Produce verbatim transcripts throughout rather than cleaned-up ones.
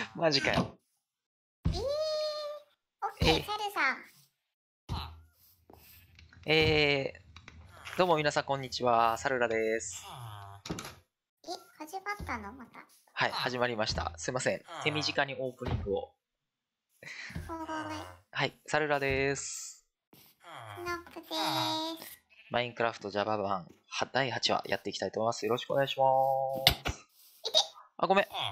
マジかよ。 えー、オッケー、チャルさん。 えー、どうも皆さんこんにちは。サルラです。 え、始まったのまた。 はい、始まりました。すいません。手短にオープニングを。はい、サルラです。 スノップでーす。 マインクラフト Java 版だいはちわやっていきたいと思います。よろしくお願いします。 いてあ、ごめん。 おいしょ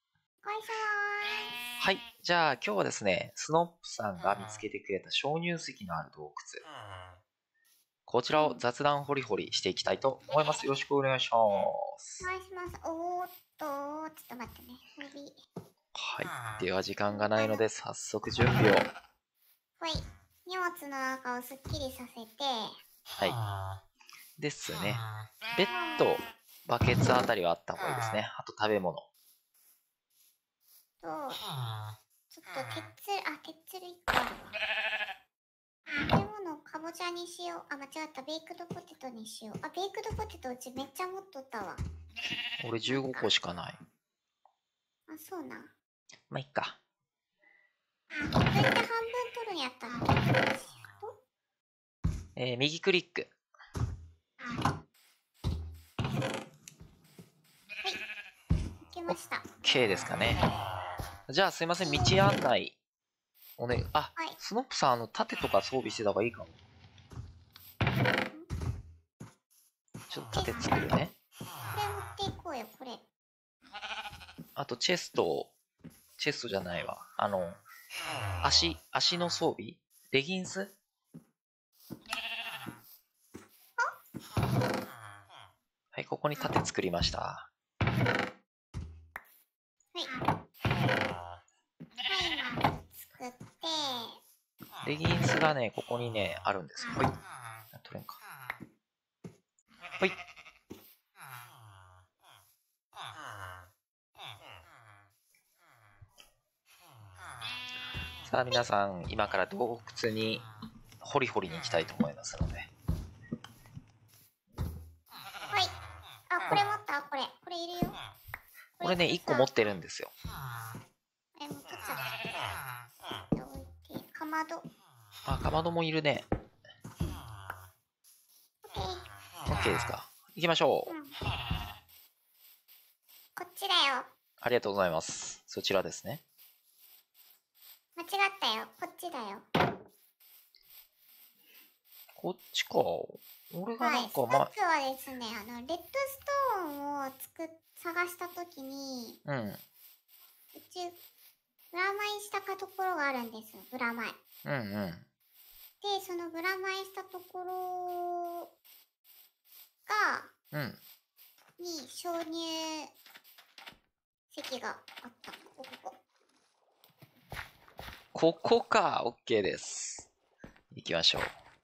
はい、じゃあ今日はですね、スノップさんが見つけてくれた鍾乳石のある洞窟。こちらを雑談掘り掘りしていきたいと思います。よろしくお願いします。 お願いします。おーっとー、ちょっと待ってね。 はい。では時間がないので早速準備を。 ほい。荷物の中をすっきりさせて。 はい。ですね。ベッド、バケツあたりはあった方がいいですね。あと食べ物。 と、ちょっと鉄、あ、鉄類いっこあるわ。食べ物かぼちゃにしよう。あ、間違った。ベイクドポテトにしよう。あ、ベイクドポテトうちめっちゃ持っとったわ。 俺じゅうごこしかない。 あ、そうな。 まあ、いっか。 どうやって半分取るんやったの？ えー、右クリック。 はい。いけました。 OK ですかね。じゃあすいません、道案内。おね、あ、はい、スノップさん、あの、盾とか装備してた方がいいかも。ちょっと盾作るね。 これ持っていこうよ、これ。 あと、チェスト、チェストじゃないわ。あの、足、足の装備レギンスはい、ここに盾作りました。はい。作って。レギンスがね、ここにね、あるんですよ。はい。取れんか。はい。さあ皆さん、今から洞窟に掘り掘りに行きたいと思いますので。 はい。あ、これ持った？これ。これいるよ。 これね、いっこ持ってるんですよ。 え、もう取っちゃった。置いて、かまど。 あ、かまどもいるね。 オッケー。 オッケーですか。行きましょう。うん、 こっちだよ。 ありがとうございます。そちらですね。 間違ったよ。こっちだよ。 こっちか。俺がなんか、 はい、まあ。一つはですね、あの、レッドストーンをつく、探したときに、うん。うち、ブラマイしたところがあるんですよ。ブラマイ。うんうん。で、そのブラマイしたところが、うん。に鍾乳石があった。ここ。 ここか。OK です。行きましょう。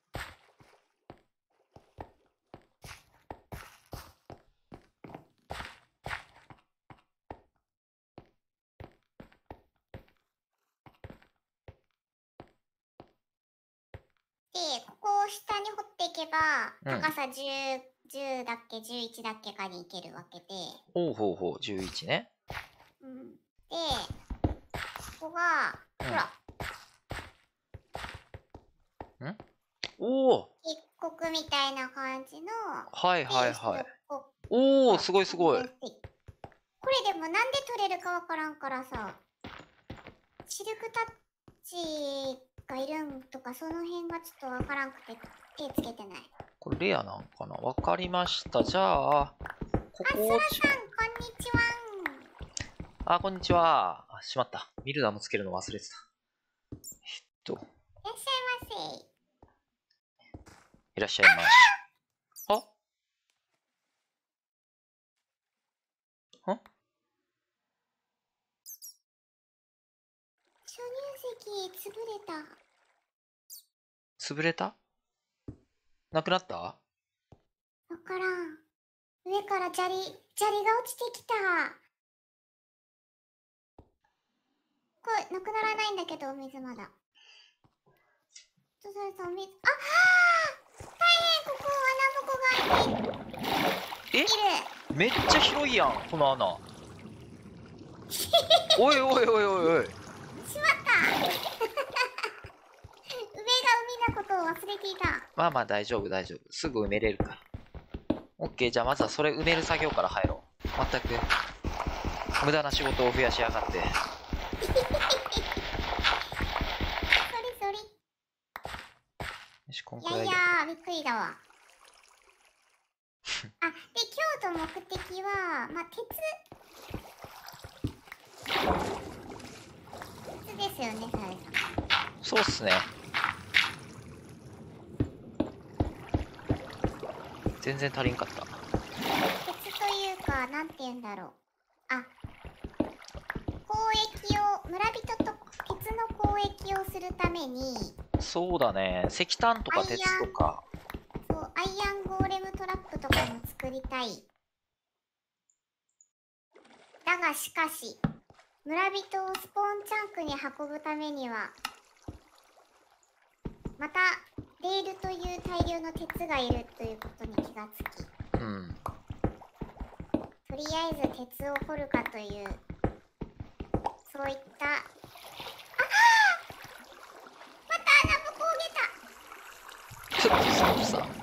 で、ここを下に掘っていけば、高さじゅう、じゅうだっけ、じゅういちだっけかに行けるわけで。 ほうほうほう、じゅういちね。 うん。で、ここが、うん、ほら。 んおお一国みたいな感じの。 はいはいはい。おおすごいすごい。 これでもなんで取れるかわからんからさ。シルクタッチがいるんとかその辺がちょっとわからんくて手つけてない。 これレアなんかな。わかりました。じゃあ、ここを。 あ、そらさん、こんにちは。 あ、こんにちは。あ、しまった。ミルダーもつけるの忘れてた。えっと。いらっしゃいませ。 いらっしゃいまし。あは鍾乳石、潰れた。 潰れた？なくなった？わからん。上から砂利、砂利が落ちてきた。これ、なくならないんだけど、お水まだ。ちょっとそれさ、お水、あはー大変、ここ穴ぼこが開いている。 え？めっちゃ広いやん、この穴。 おいおいおいおいおい。 しまった。梅が海なことを忘れていた。 まあまあ大丈夫大丈夫。すぐ埋めれるから。オッケー、じゃあまずはそれ埋める作業から入ろう。まったく無駄な仕事を増やしやがって。 それそれ。よし、こんくらいで。 いやいやー、びっくりだわ。あ、で、今日の目的は、まあ、鉄。鉄ですよね、サレさん。 そうっすね。全然足りんかった。 鉄というか、なんて言うんだろう。あ、交易を、村人と鉄の交易をするために。 そうだね。石炭とか鉄とか。 そう、アイアンゴーレムトラップとかも作りたい。だがしかし、村人をスポーンチャンクに運ぶためには、またレールという大量の鉄がいるということに気がつき、 うん、 とりあえず鉄を掘るかという、そういった。ああ、また穴向こうちょっとスノップさん。 あ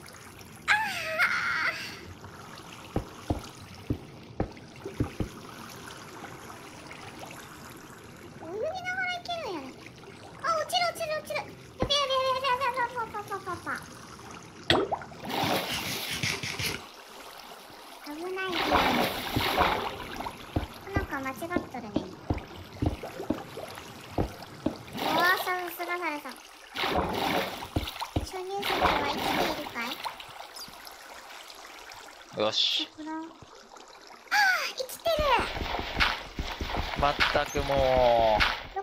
あ、泳ぎながらいけるんやね。あ、落ちる落ちる落ちる。やべやべやべやべやべ、パパパパパパ。危ないじゃん。なんか間違っとるね。おわ、さすがされさん。初入籍は生きているかい？ よし。 ああ、生きてる。 まったくもう。 よかったね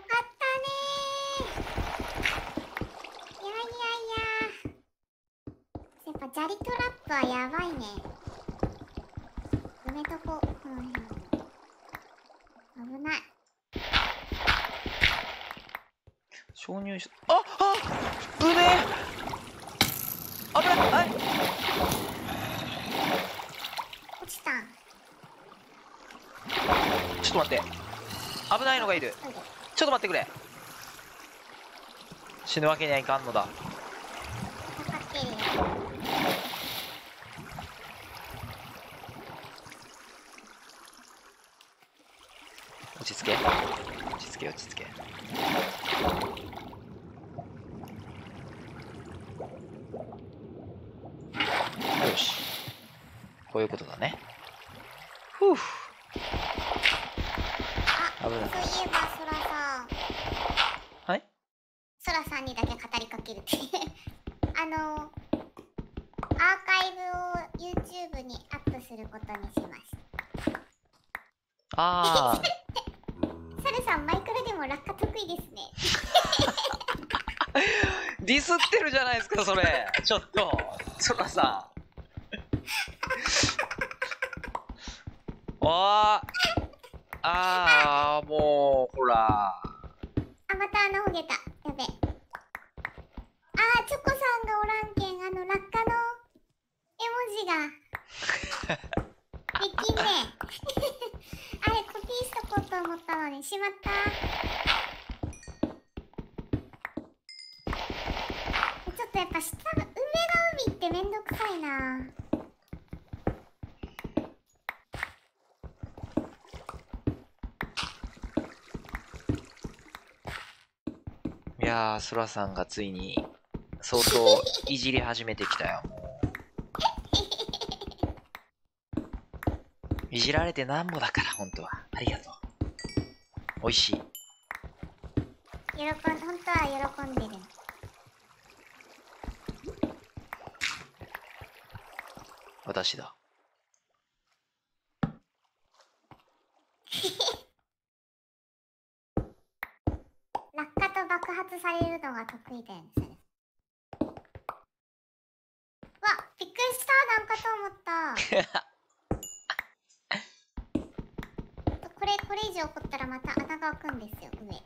ー。いやいやいや。やっぱ砂利トラップはやばいね。埋めとこう、この辺。危ない。 鍾乳し、ああうめえ危ない、はい、 落ちたん。 ちょっと待って、危ないのがいる。ちょっと待ってくれ。死ぬわけにはいかんのだ。 かかってるよ。 落ち着け落ち着け落ち着け。よし、こういうことだね。ふう。 あ、そういえばソラさん。 はい、 ソラさんにだけ語りかけるってあのアーカイブを YouTube にアップすることにしました。 ああサルさんマイクラでも落下得意ですねディスってるじゃないですかそれ。ちょっとソラさんああー、もうほら。 あ、また穴ほげた。やべ。あー、チョコさんがおらんけん、あの落下の絵文字ができんねあれコピーしとこうと思ったのにしまった。ちょっとやっぱ下が梅が海ってめんどくさいな。 いやー、そらさんがついに相当いじり始めてきたよ。もういじられてなんぼだから本当は。ありがとう。おいしい。 喜ん、本当は喜んでる。 私だ。 落下と爆発されるのが得意だよね、それ。わ、びっくりした、なんかと思ったこれ、これ以上掘ったらまた穴が開くんですよ、上。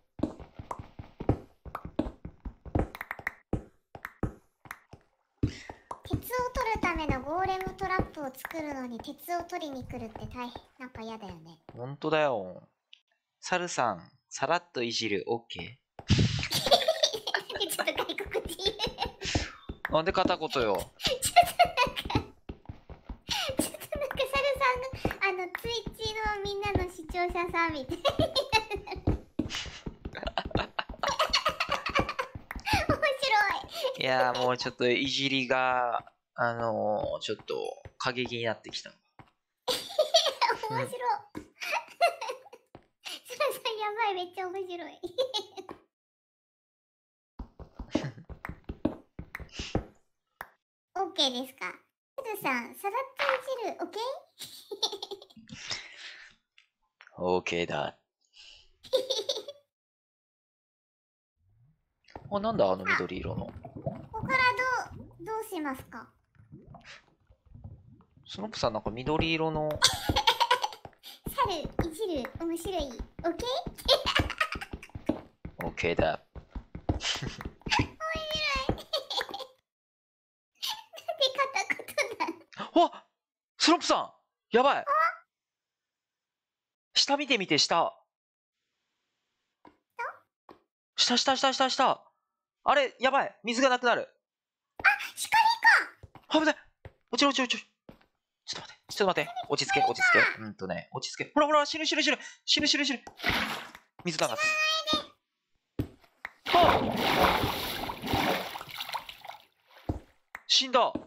鉄を取るためのゴーレムトラップを作るのに鉄を取りに来るって大変、なんか嫌だよね。 ほんとだよ。サルさん、さらっといじる、オッケー？ ちょっと外国人。 なんで片言よ。ちょっとなんか、 ちょっとなんかサルさんが、あの、ツイッチのみんなの視聴者さんみたいに。面白い。 いやーもうちょっといじりが、あのー、ちょっと過激になってきた。 面白い。サルさんやばい、めっちゃ面白い。オッケーですか？サルさん、さらっといじる、オッケー？オッケーだ。あ、なんだあの緑色の。 ここからどう、どうしますか？ スノップさんなんか緑色の。 サル、いじる、面白い、オッケー？オッケーだ。 面白い。なんで片言なの？ わっ！スノップさんやばい！下見てみて、下。下下下下下。あれ、やばい！水がなくなる。 あ、光か！ 危ない！落ちろ落ちろ落ちろ。ちょっと待って、ちょっと待って。落ち着け、落ち着け。うんとね、落ち着け。ほらほら、死ぬ死ぬ死ぬ死ぬ死ぬ死ぬ。水流す。あっ！死んだ。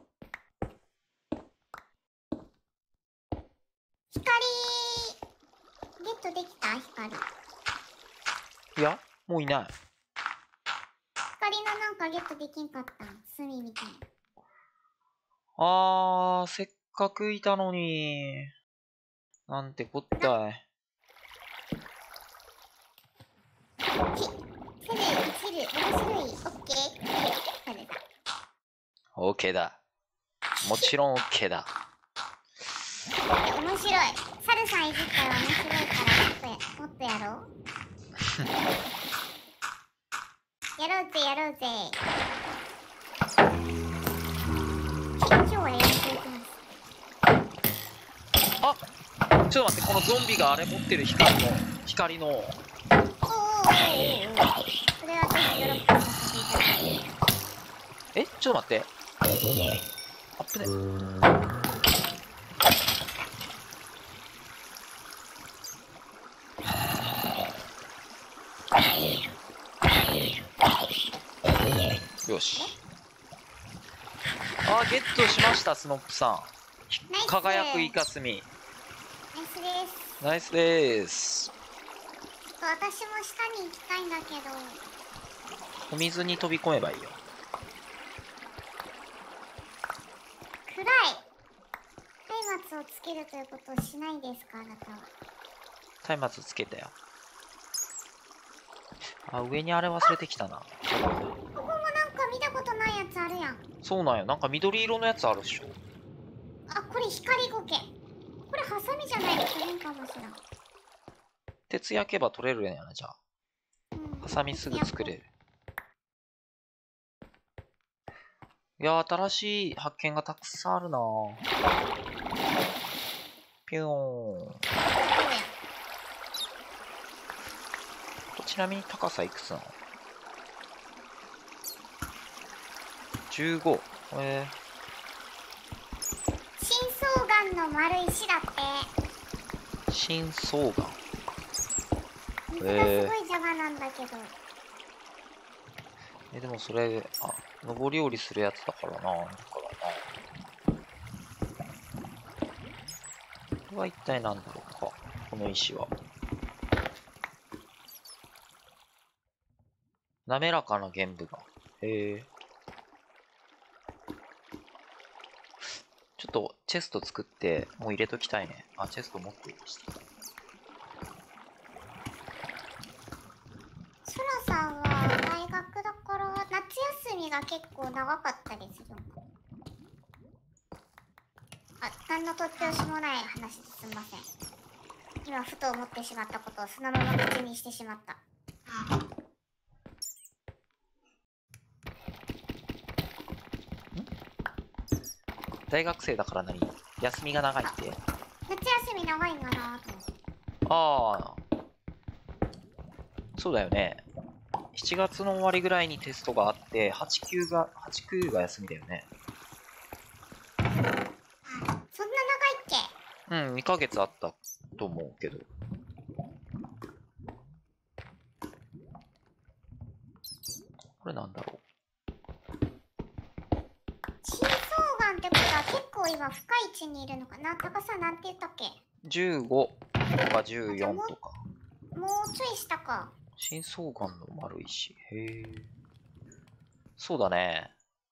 光ゲットできた？光。 いや、もういない。 光のなんかゲットできんかった。炭みたいな。 あー、せっかくいたのに。なんてこったい。 セル、いじる、面白い、オッケー。サルだ。 オッケーだ。もちろんオッケーだ。 面白い。サルさんいじったら面白いからもっと、もっとやろう。やろうぜ、やろうぜ。今日はやっていきます。 あ、ちょっと待って、このゾンビがあれ持ってる光の、光の。おーおーおーおー。それはぜひドロップさせていただきます。 え、ちょっと待って。あっぶね。よし。あー、ゲットしました、スノップさん。輝くイカスミ。 ナイスです。 ナイスです。 私も下に行きたいんだけど。 お水に飛び込めばいいよ。 暗い。松明をつけるということをしないですか、あなたは。 松明つけたよ。あ、上にあれ忘れてきたな。 ここもなんか見たことないやつあるやん。 そうなんよ。なんか緑色のやつあるっしょ。 あ、これ光ゴケ。これハサミじゃないと取れんかもしらん。 鉄焼けば取れるやな、じゃあ。うん、ハサミすぐ作れる。いやー、新しい発見がたくさんあるなぁ。ピューン。ちなみに高さいくつなの？ じゅうご。えー。深層岩の丸石だって。 深層岩。 水がすごい邪魔なんだけど。 えー、でもそれ、あ、上り下りするやつだからな。だからな。これは一体何だろうか、この石は。滑らかな玄武岩。へえ。ちょっとチェスト作ってもう入れときたいね。あ、チェスト持っていました。 ソラさんは大学だから夏休みが結構長かったりするのか。あ、何の突拍子もない話ですみません。今ふと思ってしまったことをそのまま口にしてしまった。 大学生だから何？休みが長いって？ 夏休み長いんかなと思って。 ああ。そうだよね。しちがつの終わりぐらいにテストがあって、はち、きゅうが、はち、きゅうが休みだよね。 そんな長いっけ？うん、にかげつあったと思うけど。これなんだろう。 深層岩ってことは結構今深い位置にいるのかな。高さなんて言ったっけ？ じゅうごとかじゅうよんとか。 もうちょい下か。 深層岩の丸石。へえ。そうだね。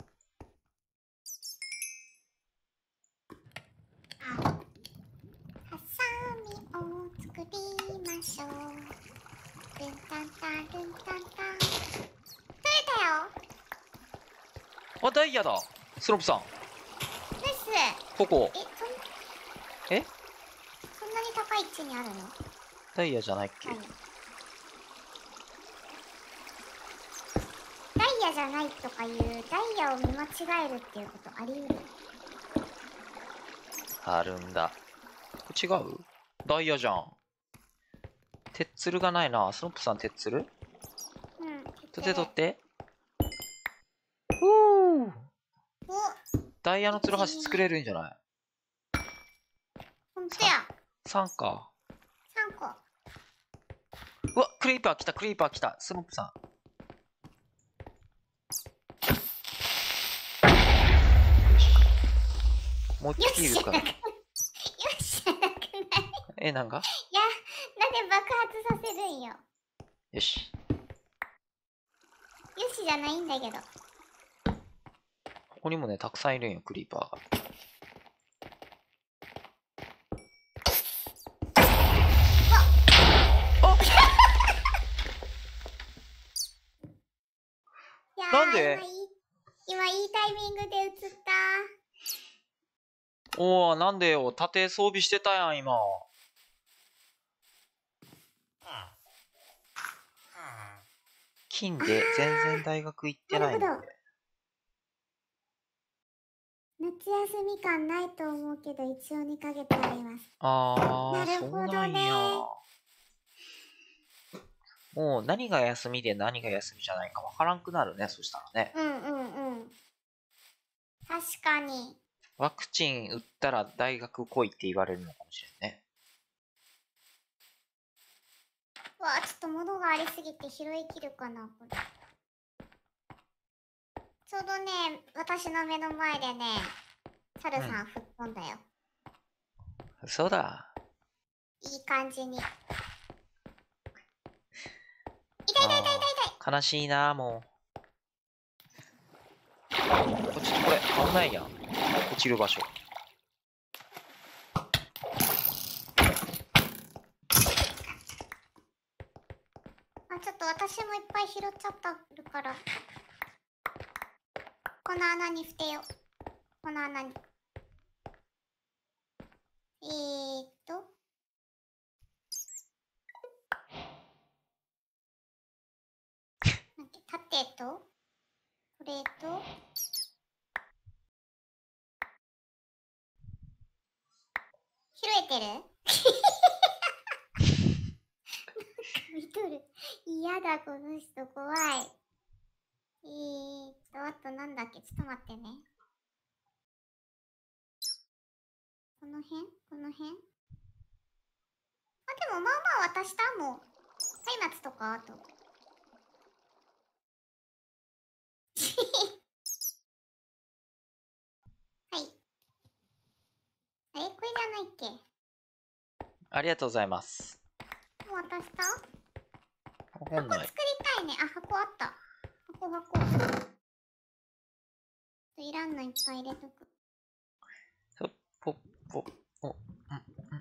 ハサミを作りましょう。ルンタンタンルンタンタン。取れたよ。 あ、ダイヤだ。スロープさん。 です。 ここ。 え、 そんえそんなに高い位置にあるの？ ダイヤじゃないっけ？はい、 ダイヤじゃないとかいう、ダイヤを見間違えるっていうことあり得る？ あるんだ。これ違う？ダイヤじゃん。鉄ツルがないな。スロップさん鉄ツル？うん。取って取って。おー。ダイヤのツルハシ作れるんじゃない？ ほんとや。 さんか。 さんこ。 うわ、クリーパー来た、クリーパー来た。スロップさん。よし。もう一匹いるから。よしじゃなくない？ え、なんか？ いや、なんで爆発させるんよ。 よし。 よしじゃないんだけど。 ここにもね、たくさんいるんよ、クリーパーが。なんで？ 今いいタイミングで映った。 おお、なんでよ。盾装備してたやん、今。金で全然大学行ってないんで。 夏休み感ないと思うけど、一応にかげつあります。 あー、なるほどね。もう何が休みで何が休みじゃないかわからんくなるね、そしたらね。 うんうんうん。確かに。 ワクチン打ったら大学来いって言われるのかもしれんね。 うわ、ちょっと物がありすぎて拾いきるかな、これ。ちょうどね、私の目の前でね、サルさん吹っ飛んだよ。 うん、そうだ。 いい感じに。痛い痛い痛い痛い痛い。悲しいな、もう。ちょっとこれ危ないやん。落ちる場所。 あ、ちょっと私もいっぱい拾っちゃったるから。この穴に捨てよう。この穴に。えーっと。縦と、これと、拾えてる？見とる。嫌だ、この人、怖い。えーっと、あとなんだっけ、ちょっと待ってね。この辺この辺あ、でもまあまあ渡したもう。松明とかあと。はい。あれこれじゃないっけ？ ありがとうございます。 もう渡した？ わかんない。 箱作りたいね。あ、箱あった。箱箱。いらんのいっぱい入れとく。 ポッポッポッ。うんうん。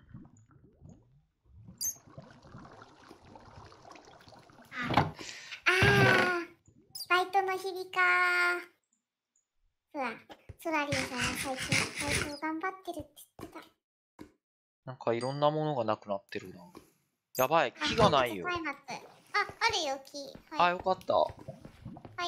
あー、バイトの日々かー。ほら、ソラリンさん最近バイト頑張ってるって言ってた。 なんかいろんなものがなくなってるな。やばい、木がないよ。 あ、あるよ、木。 はい、あ、よかった。はい。 はい。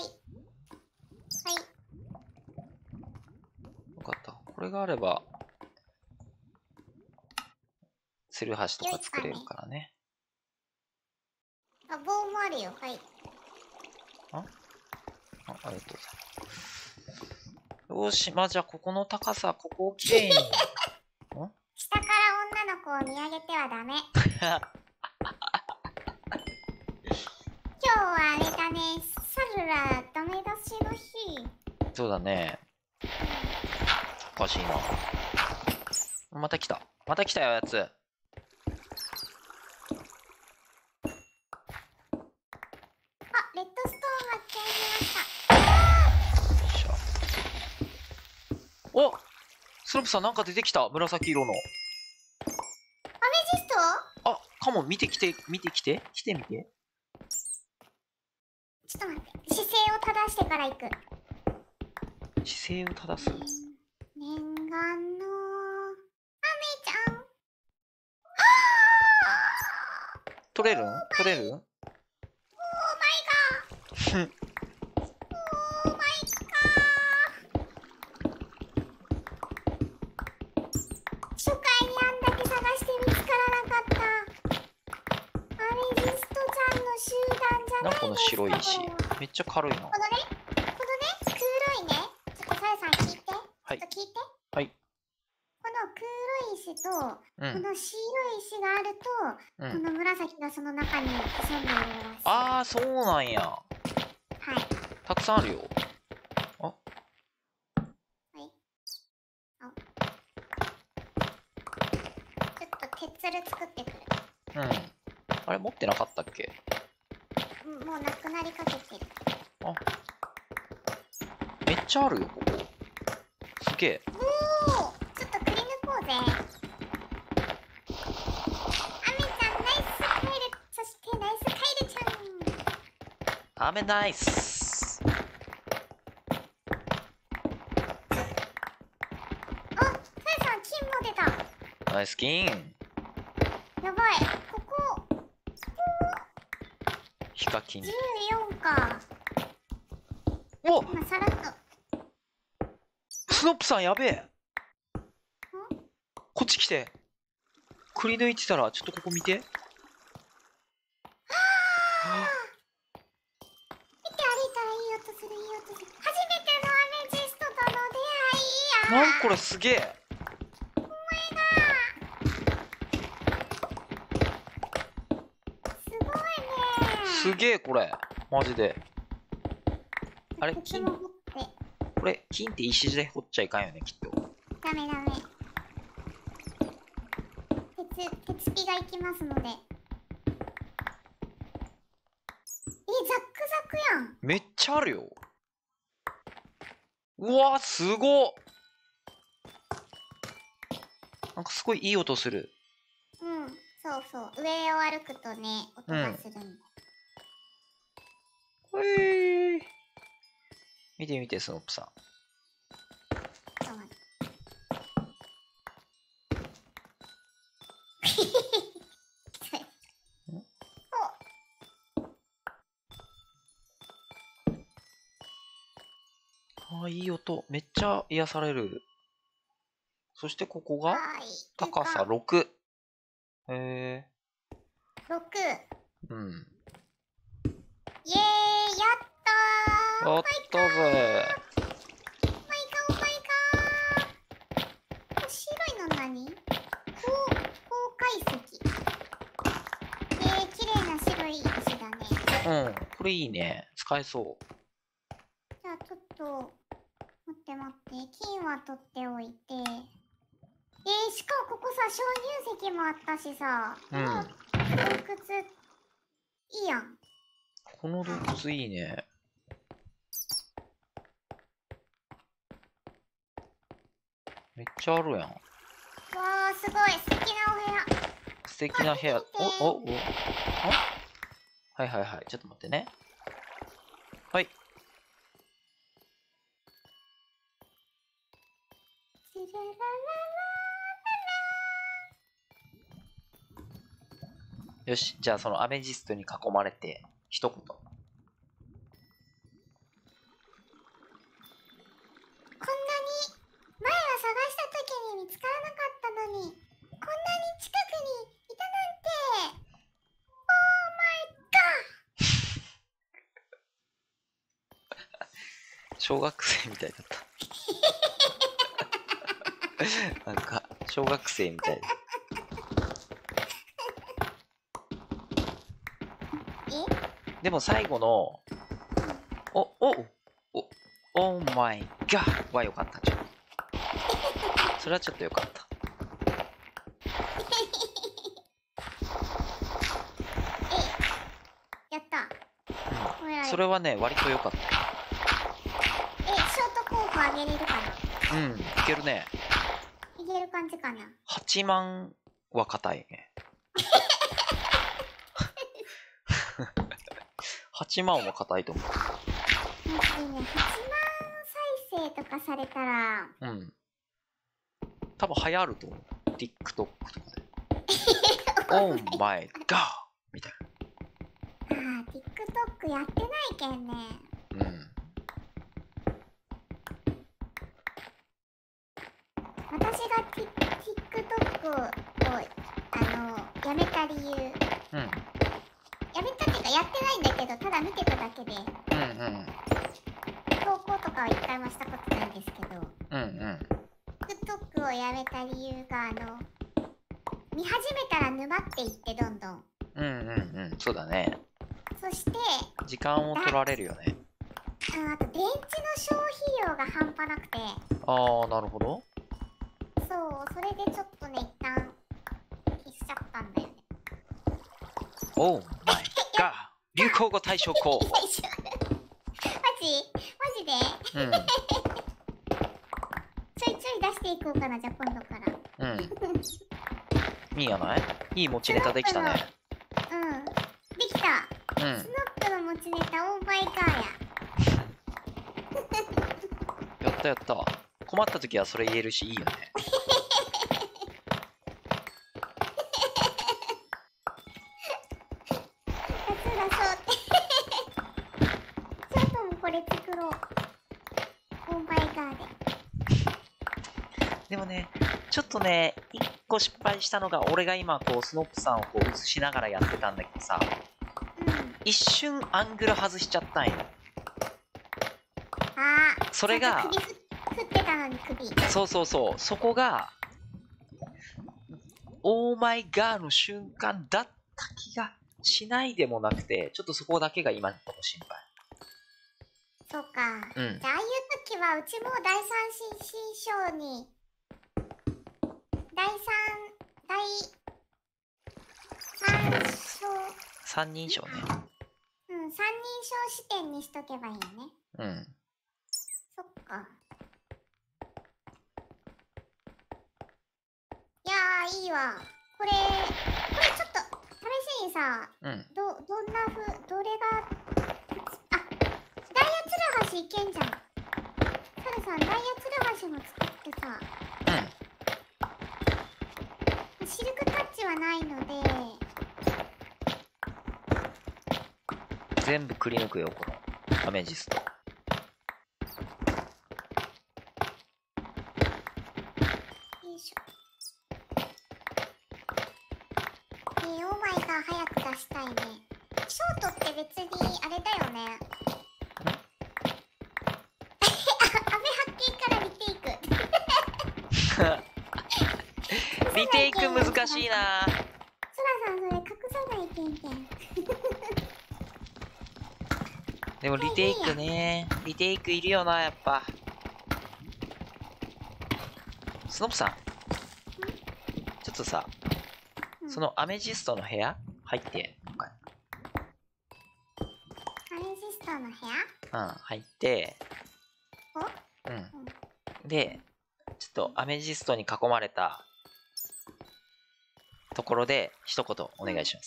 よかった。これがあれば。 ツルハシとか作れるからね。 あ、棒もあるよ。はい。 ああ、ありがとうございます。よし、まあじゃあここの高さ、ここをきれいに。 下から女の子を見上げてはダメ。今日はあれだね、サルラダメ出しの日。 そうだね。おかしいな。また来た。また来たよ、やつ。あ、 レッドストーン発見しました。よいしょ。お、スロープさんなんか出てきた。紫色の。 アメジスト？あ、カモン、見てきて、見てきて。来てみて。 ちょっと待って。姿勢を正してから行く。 姿勢を正す。 念願のアメちゃん。 取れるん？取れるん？オーマイガー。オーマイガー。初回にあんだけ探して見つからなかった。アメジストちゃんの集団じゃないですか。 なんかこの白い石。めっちゃ軽いな。 このね、このね、黒いね。ちょっとサヤさん聞いて。 はい。 ちょっと聞いて。 はい。 この黒い石と、 うん、 この白い石があると、うん、この紫がその中に潜んでいるらしい。 ああ、そうなんや。はい。たくさんあるよ。あ。はい。 あ。ちょっと鉄ル作ってくる。 うん。あれ持ってなかったっけ？ もうなくなりかけてる。 あ。めっちゃあるよ、ここ。すげえ。 おお、ちょっとくり抜こうぜ。アメちゃん、ナイスカエル、そしてナイスカエルちゃん。 アメナイス。 あ、サヤさん、金も出た。 ナイス金。 やばい、ここ、ここ。 ヒカキン。 じゅうよんか。 お、 今さらっと。 スノップさんやべえ。こっち来て。くり抜いてたら、ちょっとここ見て。はあ。見て歩いたらいい音する、いい音する。初めてのアメジストとの出会いや。 なんこれすげえ。 お前が。すごいね。 すげえこれ。マジで。あれ金、これ金って石で掘っちゃいかんよね、きっと。 ダメダメ。鉄、鉄ピが行きますので。え、ザックザクやん。 めっちゃあるよ。うわー、すごっ。なんかすごいいい音する。 うん、そうそう。上を歩くとね、音がするんだ。 うん、へー。見て見て、スノップさん。 ちょっと待って。 ああ、いい音。めっちゃ癒される。そしてここが高さろく。へえ。 ろく。 うん。 イエーイ、やったー。 やったぜ。 おマイガー、おマイガー。白いの何？高、高解石。えー、綺麗な白い石だね。うん、これいいね。使えそう。 じゃあちょっと、待って待って。金は取っておいて。えー、しかもここさ、鍾乳石もあったしさ。うん。洞窟、いいやん。 この洞窟いいね。めっちゃあるやん。わー、すごい。素敵なお部屋。 素敵な部屋。お、お、お。はいはいはい。ちょっと待ってね。はい。よし。じゃあそのアメジストに囲まれて、一言。こんなに、 前は探した時に見つからなかったのに、こんなに近くに小学生みたいだった。なんか、小学生みたい。でも最後の、お、お、お、オーマイガーは良かった。ちょっと。それはちょっと良かった。 やった。 うん、それはね、割と良かった。 え、ショート候補あげれるかな？うん、いけるね。 いける感じかな。 はちまんは硬いね。はちまんは硬いと思う。 マジでね、はちまん再生とかされたら、 うん。多分流行ると思う。TikTok とかで。オーマイガーみたいな。 ああ、TikTok やってないけんね。 うん。 私が TikTok を、あの、やめた理由。うん。やめたっていうか、やってないんだけど、ただ見てただけで。うんうん。投稿とかは一回もしたことないんですけど。うんうん。TikTok をやめた理由が、あの、見始めたら沼っていってどんどん。 うんうんうん、そうだね。 そして、 時間を取られるよね。 あ, あと電池の消費量が半端なくて。 ああ、なるほど。 そう、それでちょっとね、一旦消しちゃったんだよね。 おーマイガー流行語大賞候補。マジマジで、うん、ちょいちょい出していこうかな、じゃあ今度から。うん。 いいやない？いい持ちネタできたね。 うん。できた。うん。スノップの持ちネタ、オーマイガーや。 やったやった。困った時はそれ言えるし、いいよね。でもね、ちょっとね、一個失敗したのが、俺が今こうスノップさんをこう映しながらやってたんだけどさ、うん、一瞬アングル外しちゃったんよ。 ああ、 それが首振ってたのに首。 そうそうそう、そこがオーマイガーの瞬間だった気がしないでもなくて、ちょっとそこだけが今のとこ心配。 そうか。うん、じゃあああいう時はうちも第三新章に第三第三章三人称ね。 うん、三人称視点にしとけばいいよね。うん。そっか。いやーいいわ。これこれちょっと試しにさ、うん、どどんなふどれがあダイヤツルハシいけんじゃん。たださダイヤツルハシも作ってさ。うん。シルクタッチはないので。 全部くり抜くよこのアメジスト。よいしょ。えー、オーマイガー早く出したいね。ショートって別にあれだよね。アメ発見からリテイク。 リテイク難しいな。 そらさんそれ隠さないけんけん。 でもリテイクね、リテイクいるよな、やっぱ。スノップさん、ちょっとさ、うん、そのアメジストの部屋入って、今回。 アメジストの部屋？ うん、入って、うん。うん、で、ちょっとアメジストに囲まれたところで一言お願いします。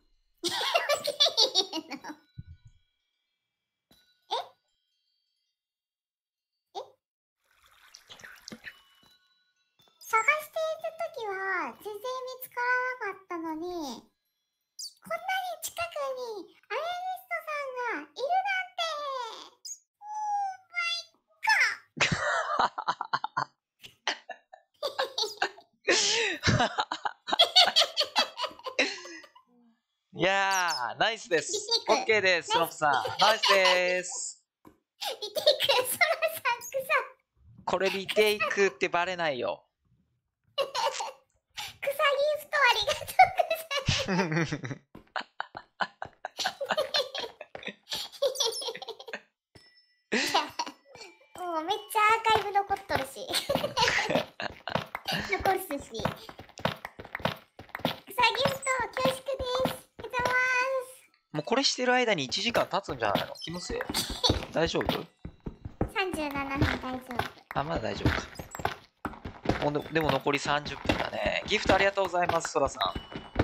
探していた時は全然見つからなかったのに、こんなに近くにアメジストさんがいるなんて、オーマイガー。 いやー、ナイスです。オッケーです、スノップさん。ナイスです。 リテイク、ソラさん草。 これリテイクってバレないよ。 草ギフトありがとうございます。もうめっちゃアーカイブ残っとるし。残すし。草ギフト、恐縮です。ありがとうございます。 もうこれしてる間にいちじかん経つんじゃないの？気のせい。大丈夫？ さんじゅうななふん大丈夫。 あ、まだ大丈夫か。もうででも残りさんじゅっぷんだね。ギフトありがとうございます、そらさん。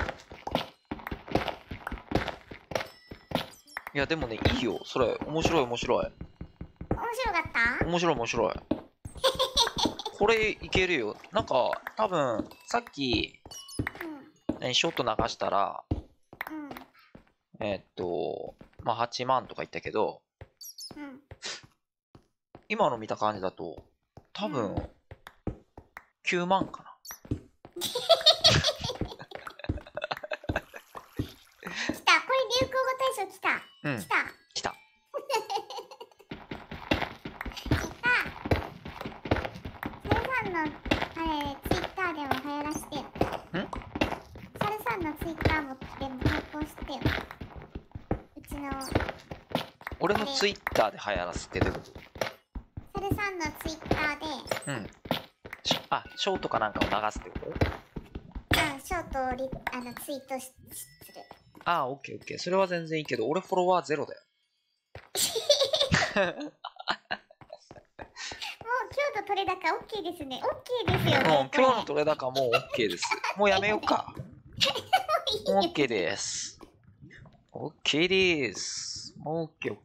いや、でもね、いいよ。それ、面白い面白い。 面白かった？ 面白い面白い。これいけるよ。なんか、多分、さっき、うん、ショット流したら、うん、えー、っと、まあ、はちまんとか言ったけど、うん、今の見た感じだと、多分、うん、きゅうまんかな。 来た、これ流行語大賞来た。うん、来た。 来た。 あれ、ツイッターでも流行らしてよ。ん？サルさんのツイッターもでも投稿してよ。うちの。 俺のツイッターで流行らすってどういうこと？ サルさんのツイッターで。うん。 あ、ショートかなんかを流すってこと？ うん、ショートをリあのツイートしする。 ああ、オッケーオッケー。それは全然いいけど、俺フォロワーゼロだよ。 今日の取れ高 OK ですね。OK ですよね。 うん、今日の取れ高もう OK です。もうやめようか。OK です。OK です。もう OKOK。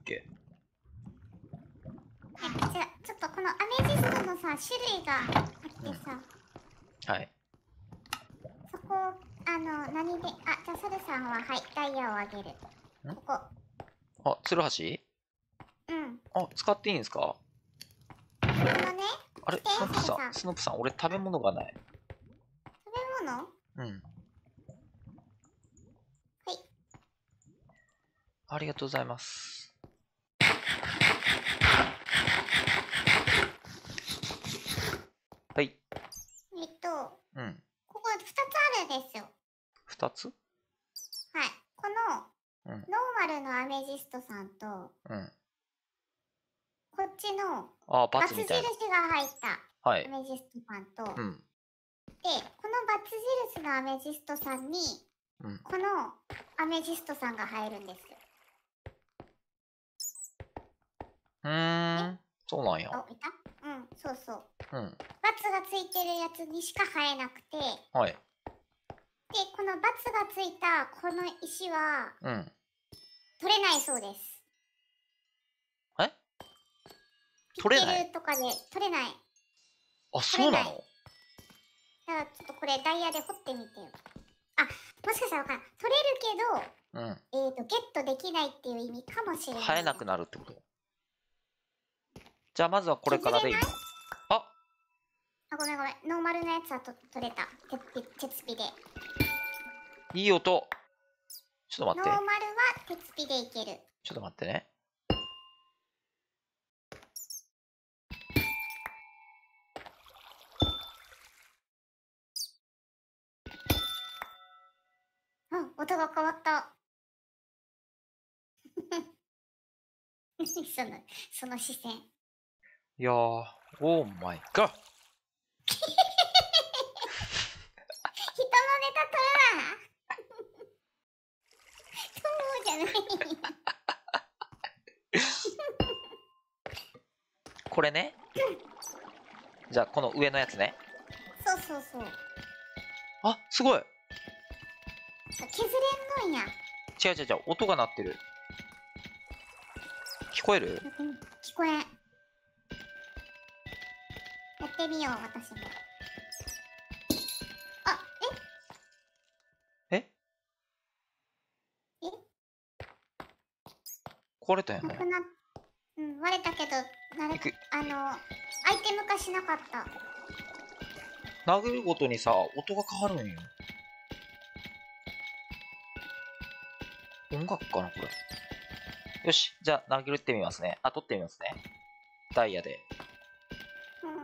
じゃあ、ちょっとこのアメジストのさ、種類があってさ。 はい。 そこ、あの、何で、あ、じゃあ、サルさんは、はい、ダイヤをあげる。ここ。 あ、ツルハシ？うん。あ、使っていいんですか？ このね、 あれ、スノップさん、スノップさん、俺食べ物がない。 食べ物？うん。はい。 ありがとうございます。はい。 えっと、うん。ここふたつあるんですよ。 ふたつ？はい。 この、うん、ノーマルのアメジストさんと、うん。こっちのあバツ印が入ったアメジストさんと、はい、うん、で、このバツ印のアメジストさんに、うん、このアメジストさんが入るんですよ。 うーん、そうなんや。 あ、いた？うん、そうそう。うん。バツがついてるやつにしか生えなくて、はい。で、このバツがついたこの石は、うん、取れないそうです。 取れない？ とかで取れない。 あ、そうなの？ だからちょっとこれダイヤで掘ってみてよ。あ、もしかしたらわかんない。取れるけど、うん、えっと、ゲットできないっていう意味かもしれない。 生えなくなるってこと？じゃあまずはこれからでいい？ああ、ごめんごめん。ノーマルのやつはと取れた。鉄ピで。 いい音。ちょっと待って。 ノーマルは鉄ピでいける。 ちょっと待ってね。 音が変わった。その、その視線。 いやー、オーマイガー。 人のネタ取るな。と思うじゃない。 これね。じゃあ、この上のやつね。 そうそうそう。 あ、すごい。 削れんのんや。 違う違う違う、音が鳴ってる。聞こえる？ 聞こえん。やってみよう、私も。あ、 え？え？ え？ 壊れたよね。 うん、割れたけど、なるあの、アイテム化しなかった。 殴るごとにさ、音が変わるんよ。音楽かなこれ。 よし、じゃあ殴ってみますね。あ、取ってみますね。ダイヤで。 うん。 はっ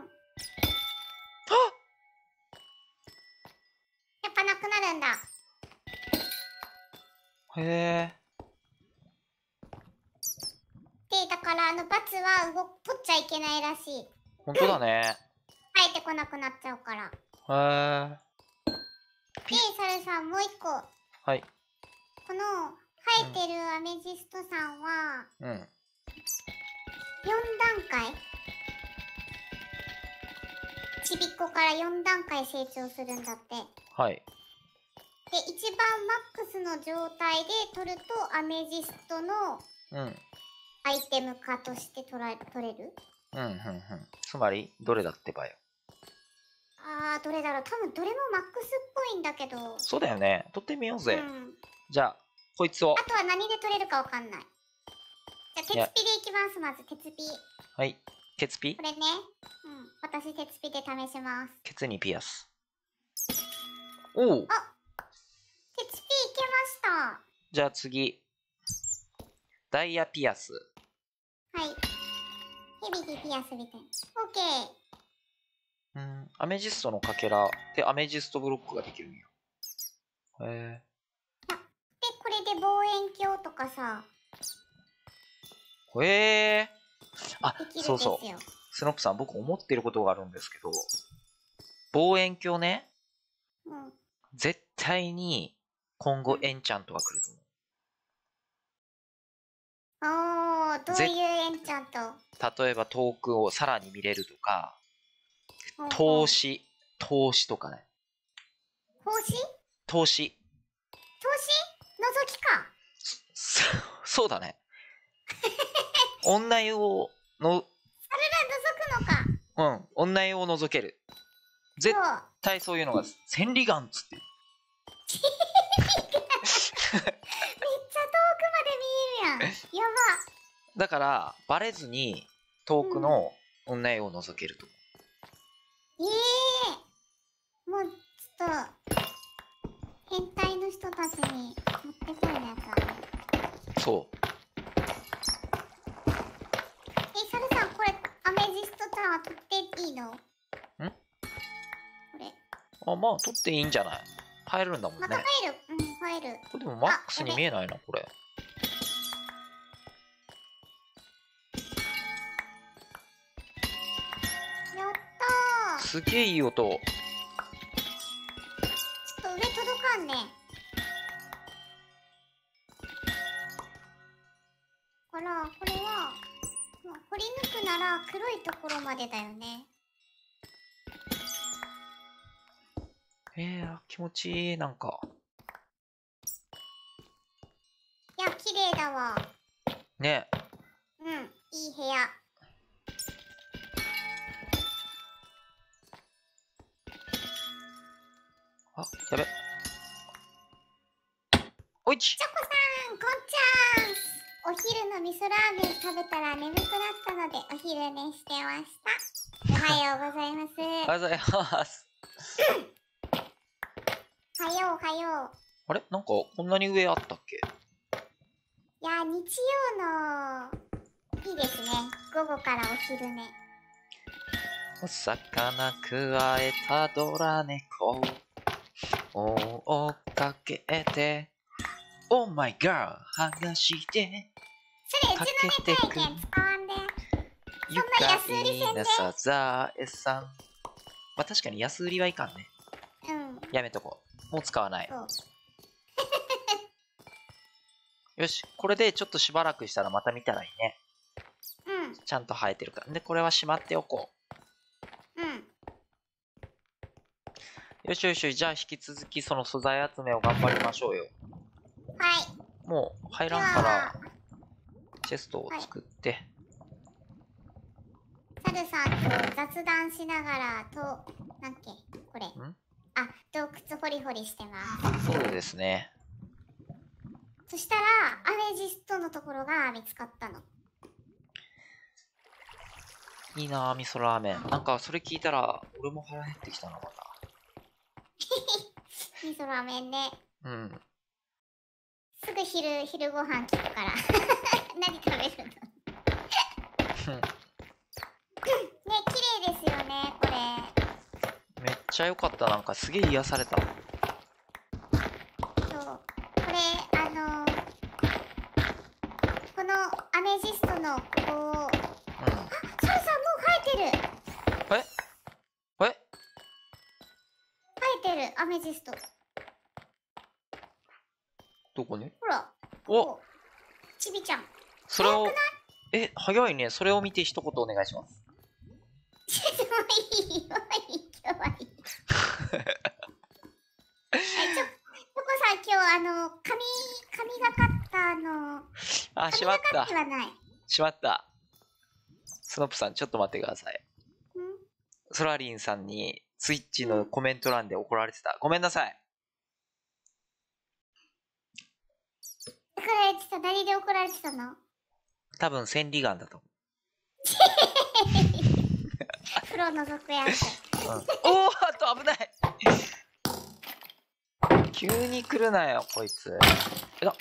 やっぱなくなるんだ。 へえ。 で、だからあのバツは動取っちゃいけないらしい。 ほんとだね。 生えてこなくなっちゃうから。 へえ。 で、サルさんもう一個。 はい。 この生えてるアメジストさんは、 うん。よんよん段階ちびっこからよん段階成長するんだって。 はい。 で、一番マックスの状態で取るとアメジストのうん。 アイテム化として取ら取れる。 うん、うん、うん。つまり、どれだってばよ。 あー、どれだろう。多分どれもマックスっぽいんだけど。 そうだよね。取ってみようぜ。 うん。 じゃあ、こいつを。 あとは何で取れるかわかんない。じゃあ、鉄ピでいきます、まず、鉄ピ。 はい。鉄ピこれね。うん。私、鉄ピで試します。 ケツにピアス。おお。 あ、鉄ピいけました。 じゃあ次。ダイヤピアス。 はい。ヘビでピアスみたいな。オッケー。 うん。アメジストのかけらでアメジストブロックができるんよ。へえ。 で、これで望遠鏡とかさ。 へえ。あ、 できるんですよ。 そうそう。スノップさん、僕思ってることがあるんですけど、望遠鏡ね。 うん。 絶対に今後エンチャントが来ると思う。 おー、どういうエンチャント？ 例えば遠くをさらに見れるとか、 ほうほう投資、投資とかね。 投資？ 投資。 投資？覗きか。 そそうだね。女湯をの、 あれら覗くのか。 うん、女湯を覗ける。絶そう。 対そういうのが、千里眼っつって。 めっちゃ遠くまで見えるやん。やば。 だから、バレずに遠くの女湯を覗けると思う。 ええー、もうちょっと変態の人たちに持ってこいのやつだね。 そう。 え、サルさん、これアメジストタワー取っていいの？ん？これ。 あ、まあ、取っていいんじゃない？入るんだもんね。 また入る。うん、入る。 これでもマックスに見えないな、これ。 やったー。 すげえいい音。 ちょっと上届かんね。から、これは、まあ、掘り抜くなら黒いところまでだよね。 えー、気持ちいい、なんか。 いや、綺麗だわ。 ね。 うん、いい部屋。 あ、やべ。おいち。 チョコさん、こんちゃん。お昼の味噌ラーメン食べたら眠くなったのでお昼寝してました。おはようございます。 おはようございます。 おはよう、おはよう。 あれなんか、こんなに上あったっけ？ いや、日曜の、いいですね。午後からお昼寝。 お魚くわえたドラ猫を追っかけて Oh my god 剥がしてそれ、うちのね、体験使わんで。そんな安売りせんで。 サザエさん。まあ確かに安売りはいかんね。 うん。 やめとこう。もう使わない。よし、これでちょっとしばらくしたらまた見たらいいね。 うん。 ちゃんと生えてるから。で、これはしまっておこう。うん。 よしよし、じゃあ引き続きその素材集めを頑張りましょうよ。 はい。 もう入らんから、チェストを作って。 はい、サルさんと雑談しながら、と、なんっけ、これ。 ん？ あ、洞窟ホリホリしてます。 そうですね。 そしたら、アメジストのところが見つかったの。 いいなぁ、味噌ラーメン。なんか、それ聞いたら、俺も腹減ってきたな、また。 味噌ラーメンね。 うん。 すぐ昼、昼ご飯聞くから。何食べるの？ね、綺麗ですよね、これ。 めっちゃ良かった。なんかすげえ癒された。 そう。これ、あのー、このアメジストのここを、うん、あ、サルさんもう生えてる。 ええ生えてる、アメジスト。 どこに？ ほら。 お、 ちびちゃん。 それを、え、早いね。それを見て一言お願いします。 ちょっともういい、もういい、今日はいい。え、ちょ、ちょこさん、今日あの、髪、髪がかったの。 あ、しまった。 髪がかってはない。 しまった。スノップさん、ちょっと待ってください。 ん？ ソラリンさんに、ツイッチのコメント欄で怒られてた。ごめんなさい。 怒られてた。何で怒られてたの？ 多分千里眼だと思う。 風呂覗くやつ。 うん、おーっと危ない。急に来るなよこいつ。えだ。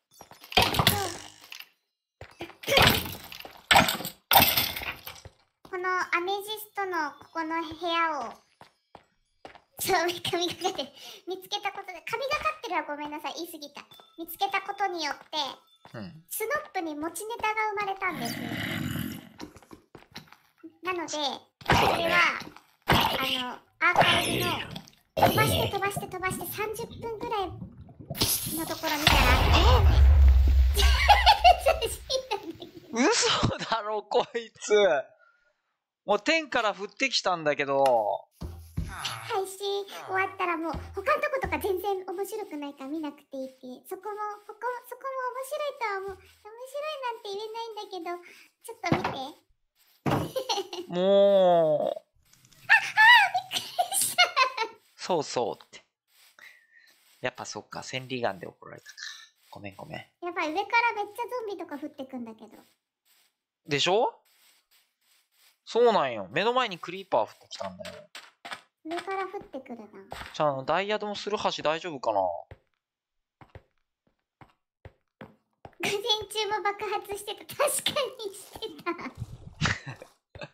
このアメジストのここの部屋をちょ、髪がかって見つけたことで、髪がかってるはごめんなさい、言い過ぎた。見つけたことによって、うん、スノップに持ちネタが生まれたんです。なので、それは、あの、アーカイブの、飛ばして飛ばして飛ばしてさんじゅっぷんぐらいのところ見たら、 嘘だろ、こいつ。もう天から降ってきたんだけど。 配信終わったらもう他のとことか全然面白くないから見なくていいって、そこもここそこも面白いとは思う。面白いなんて言えないんだけど、ちょっと見て。 もうああ、びっくりした。 そうそうって。やっぱそっか、千里眼で怒られたか。ごめんごめん。 やばい、上からめっちゃゾンビとか降ってくんだけど。 でしょ？そうなんよ。目の前にクリーパー降ってきたんだよ。 上から降ってくるな。 じゃあ、ダイヤドンする橋大丈夫かな？ 午前中も爆発してた。確かにしてた。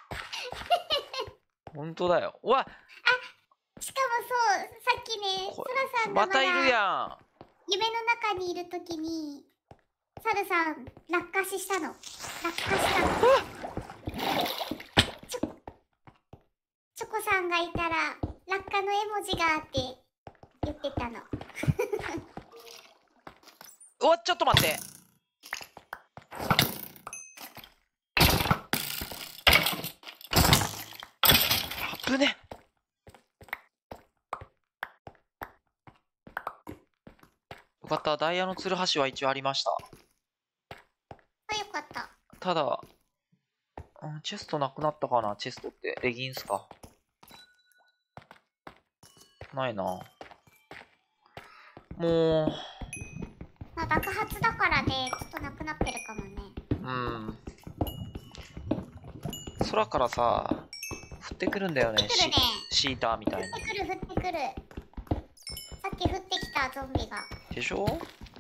本当だよ。うわっ、 あ、しかもそう、さっきね、ソラさんがまたいるやん。 夢の中にいるときに、サルさん、落下ししたの。落下したの。ちょ、チョコさんがいたら、落下の絵文字があって言ってたの。 うわ、ちょっと待って。危ね。よかった、ダイヤの吊る橋は一応ありました。 あ、よかった。 ただ、うん、チェストなくなったかな。チェストってレギンスか。ないな。もう。 まあ、爆発だからね、ちょっとなくなってるかもね。 うん。空からさ、降ってくるんだよね。 降ってくるね。 シ, シーターみたいに。 降ってくる、降ってくる。さっき降ってきたゾンビが。 でしょ？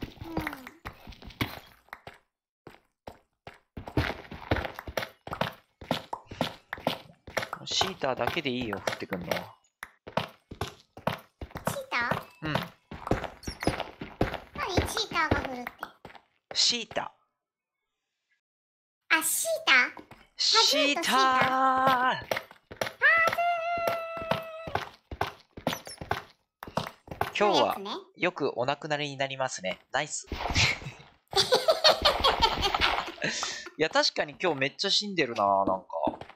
うん。シーターだけでいいよ、降ってくんのは。 チーター？うん。何チーターが降るって。 シーター。あ、シーター？ シーター！今日はよくお亡くなりになりますね。ナイス。いや、確かに今日めっちゃ死んでるな、なんか。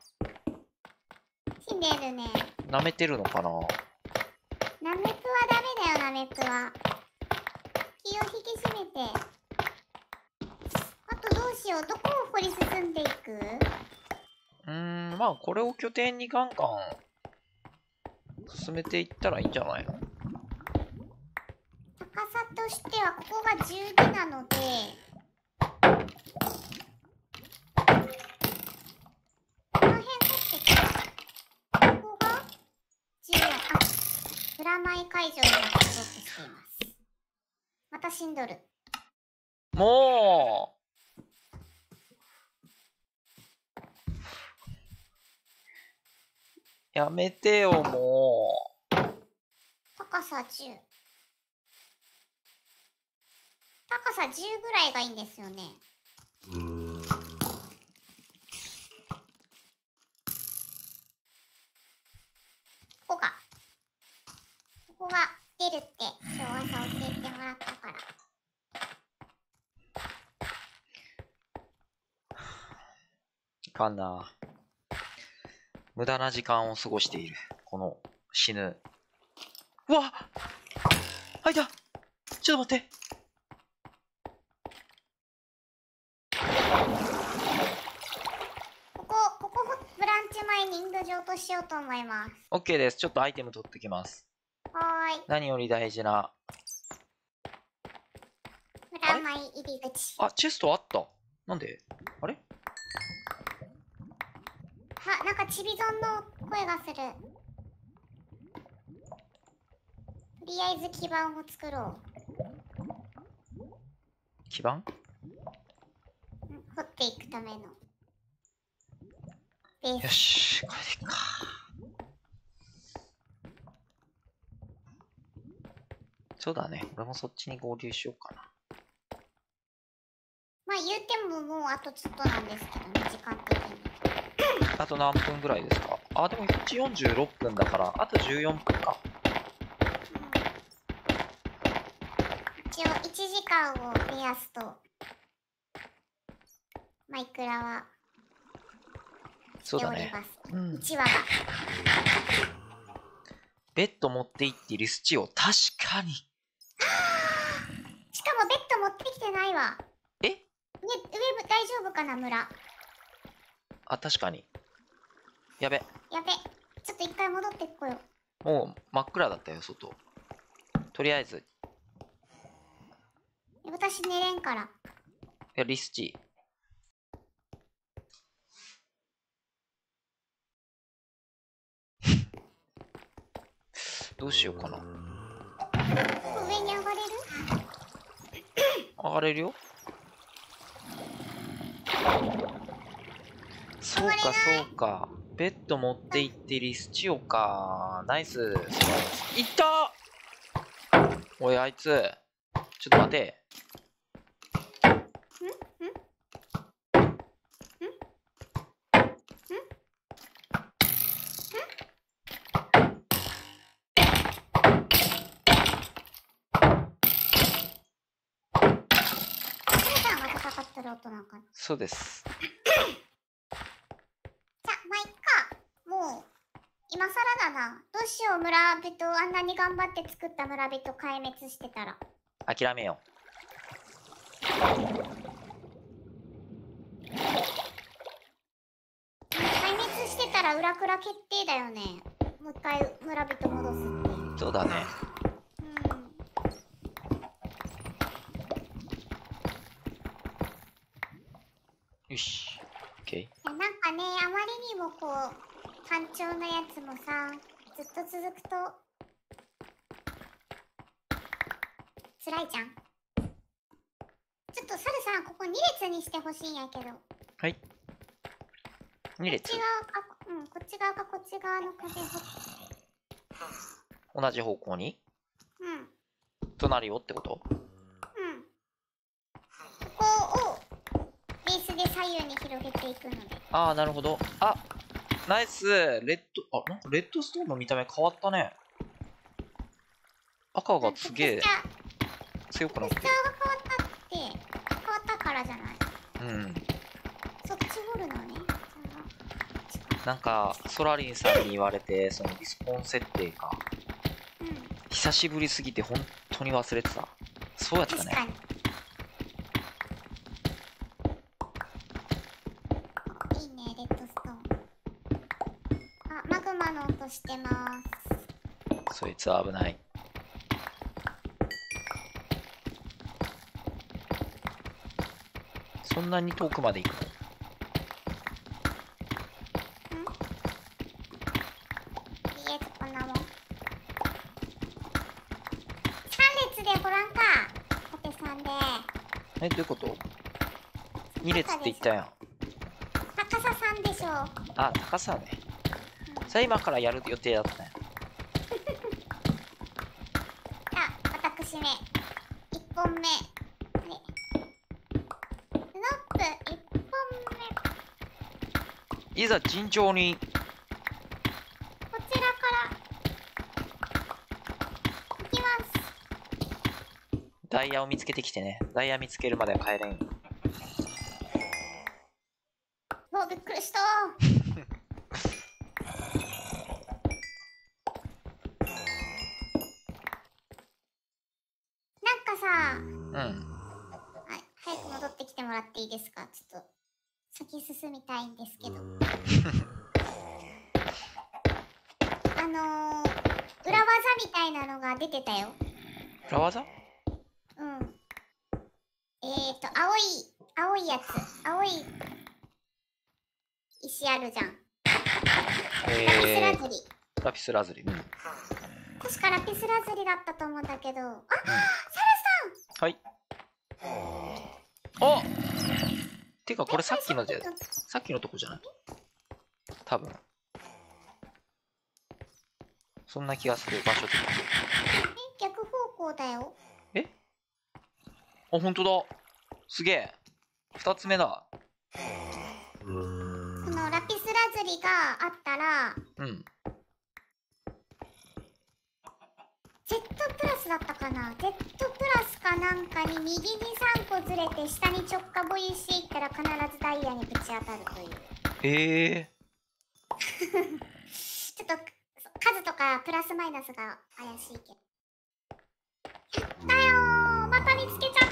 死んでるね。 舐めてるのかな。 ナメプはダメだよ、ナメプは。気を引き締めて。あとどうしよう、どこを掘り進んでいく？ うーん、まあこれを拠点にガンガン進めていったらいいんじゃないの？ 高さとしてはここがじゅうになので、この辺掘ってきた。ここがじゅうよん。あ、プラマイ解除になってそうとしています。また死んどる。 もうやめてよ、もう。 高さじゅう。高さじゅうぐらいがいいんですよね。うーん。ここが。ここが出るって今日朝教えてもらったから。 いかんな。無駄な時間を過ごしている。この死ぬ。うわっ、あいた。ちょっと待って。 ここ、ここブランチマイニング場としようと思います。 OK です。ちょっとアイテム取ってきます。 はーい。 何より大事な。 裏前入り口。 あ、チェストあった。なんであれあ、なんかちびぞんの声がする。とりあえず基盤を作ろう。 基盤？ 掘っていくための。ベース。 よし、これでいいか。そうだね。俺もそっちに合流しようかな。 まあ言うてももうあとちょっとなんですけどね、時間的に。 あと何分ぐらいですか？あ、でもいちじよんじゅうろっぷんだから、あとじゅうよんぷんか。 うん、一応いちじかんを目安と、マイクラはしております。 うん、 いちわが。 ベッド持って行っているスチを確かに。しかもベッド持ってきてないわ。 え？ ね、上大丈夫かな、村。 あ、確かに。やべ。 やべ。ちょっと一回戻ってこよう。もう真っ暗だったよ、外。とりあえず。 私寝れんから。いや、リスチ。どうしようかな。 上に上がれる？ 上がれるよ。そうか、そうか。ベッド持って行ってリスチオか。ナイス。いったおい、あいつ。ちょっと待て。そうです。 じゃあ、まあ、いっか。もう、今更だな。どうしよう、村人、あんなに頑張って作った村人壊滅してたら。 諦めよう。 壊滅してたら裏倉決定だよね。もう一回村人戻すって。 そうだね。よし。OK。いや、 なんかね、あまりにもこう、単調なやつもさ、ずっと続くと、辛いじゃん。ちょっとサルさん、ここに列にしてほしいんやけど。 はい。に列。 こっち側か、うん、こっち側かこっち側の壁ほ同じ方向に？ うん。 隣をってこと？ うん。ここを、ベースで左右に広げていくので。 ああ、なるほど。あ、ナイス。レッド、あ、なんかレッドストーンの見た目変わったね。赤がすげえ強くなってる。 テクスチャーが変わったって、変わったからじゃない。 うん。 そっち掘るのね。 なんか、ソラリンさんに言われて、そのリスポン設定か。うん。久しぶりすぎて本当に忘れてた。そうやったね。 確かに。いいね、レッドストーン。あ、マグマの音してます。 そいつは危ない。そんなに遠くまで行くの？ え、どういうこと？に列って言ったやん。 高ささんでしょ。 あ、高さね。さあ今からやる予定だったね。 じゃあ、私め。いっぽんめ。あれ。スノップいっぽんめ。 いざ慎重に。 こちらから行きます。 ダイヤを見つけてきてね。ダイヤ見つけるまでは帰れん。 もうびっくりした。なんかさ、うん。はい、早く戻ってきてもらっていいですか？ちょっと先進みたいんですけど。あのー、裏技みたいなのが出てたよ。 裏技？うん。 えーと、青い、青いやつ。青い石あるじゃん。えー、ラピスラズリ。 ラピスラズリ。うん。 確かラピスラズリだったと思うんだけど。あ、うん、サルさん。はい。あ。てかこれさっきのじゃ、さっきのとこじゃない？多分。そんな気がする場所的に。え、 逆方向だよ。 え？あ、本当だ。すげえ。二つ目だ。 このラピスラズリがあったら、うん。Z プラスだったかな？ Z プラスかなんかに右にさんこずれて下に直下ボイしていったら必ずダイヤにぶち当たるという。 へえー。 ちょっと数とかプラスマイナスが怪しいけど。やったよー、また見つけちゃった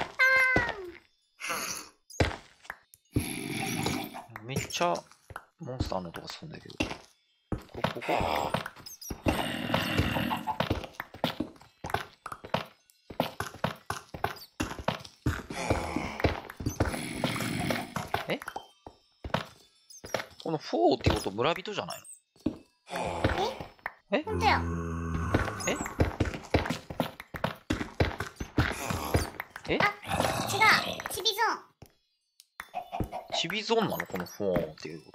ー。めっちゃモンスターの音がするんだけど。ここここ。え？このフォーってこと村人じゃないの？え？え？ ほんとや。 え？え？ あ、違う。チビゾーン。 チビゾーンなのこのフォーっていうこと。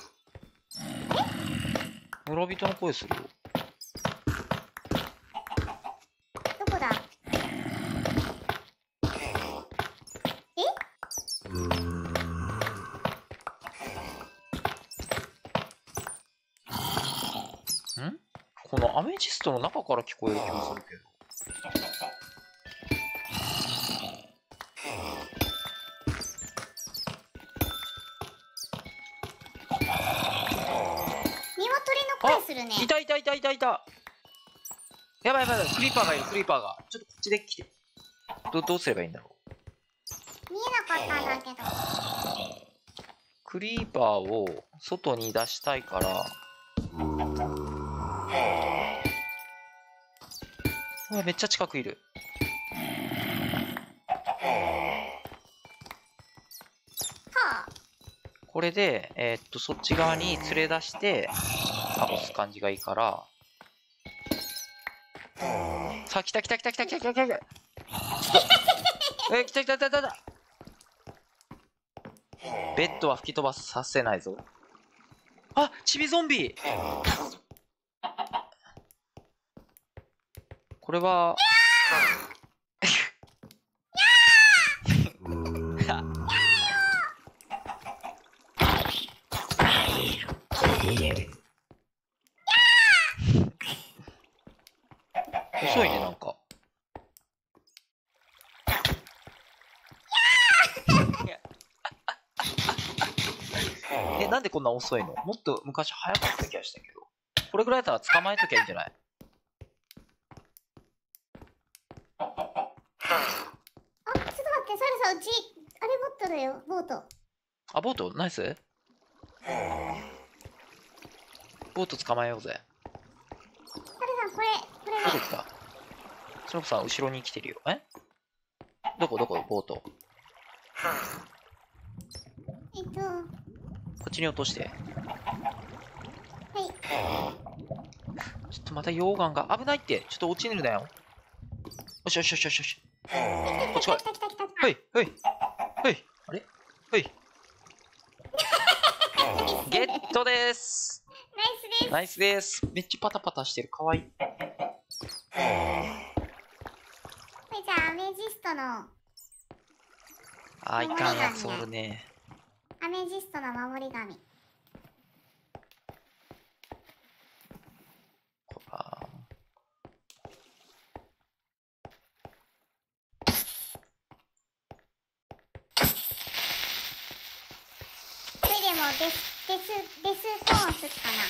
え？村人の声するよ。 どこだ？え？ ん？このアメジストの中から聞こえる気がするけど。 するね。 いたいたいたいたいた。やばいやばいやばい、クリーパーがいる、クリーパーが。ちょっとこっちで来て。ど、どうすればいいんだろう。 見えなかったんだけど。 クリーパーを外に出したいから。うわ、めっちゃ近くいる。 はあ。 これで、えー、っと、そっち側に連れ出して、倒す感じがいいから。さあ、来た来た来た来た来た来た来た来た。え、来た来た来た来た。ベッドは吹き飛ばさせないぞ。あ、チビゾンビ。これは。遅いね、なんか。え、なんでこんな遅いの？もっと昔早かった気がしたけど。これぐらいだったら捕まえときゃいいんじゃない？ あ、ちょっと待って、サルさん、うち、あれ持ってるよ、ボート。 あ、ボートナイス？ボート捕まえようぜ。 サルさん、これ、これどこ来た？その子さん、後ろに来てるよ。え？どこどこボート。 えっと。 こっちに落として。 はい。 ちょっとまた溶岩が危ないって。ちょっと落ちるんだよ。よしよしよしよしよし。こっち来い。はい、はい。 ほい。ゲットです。 ナイスです。 ナイスです。めっちゃパタパタしてる。かわいい。これじゃあアメジストの。 あ、いかんやつおるね。 アメジストの守り神。これでもデス、デス、デストーンすっかな。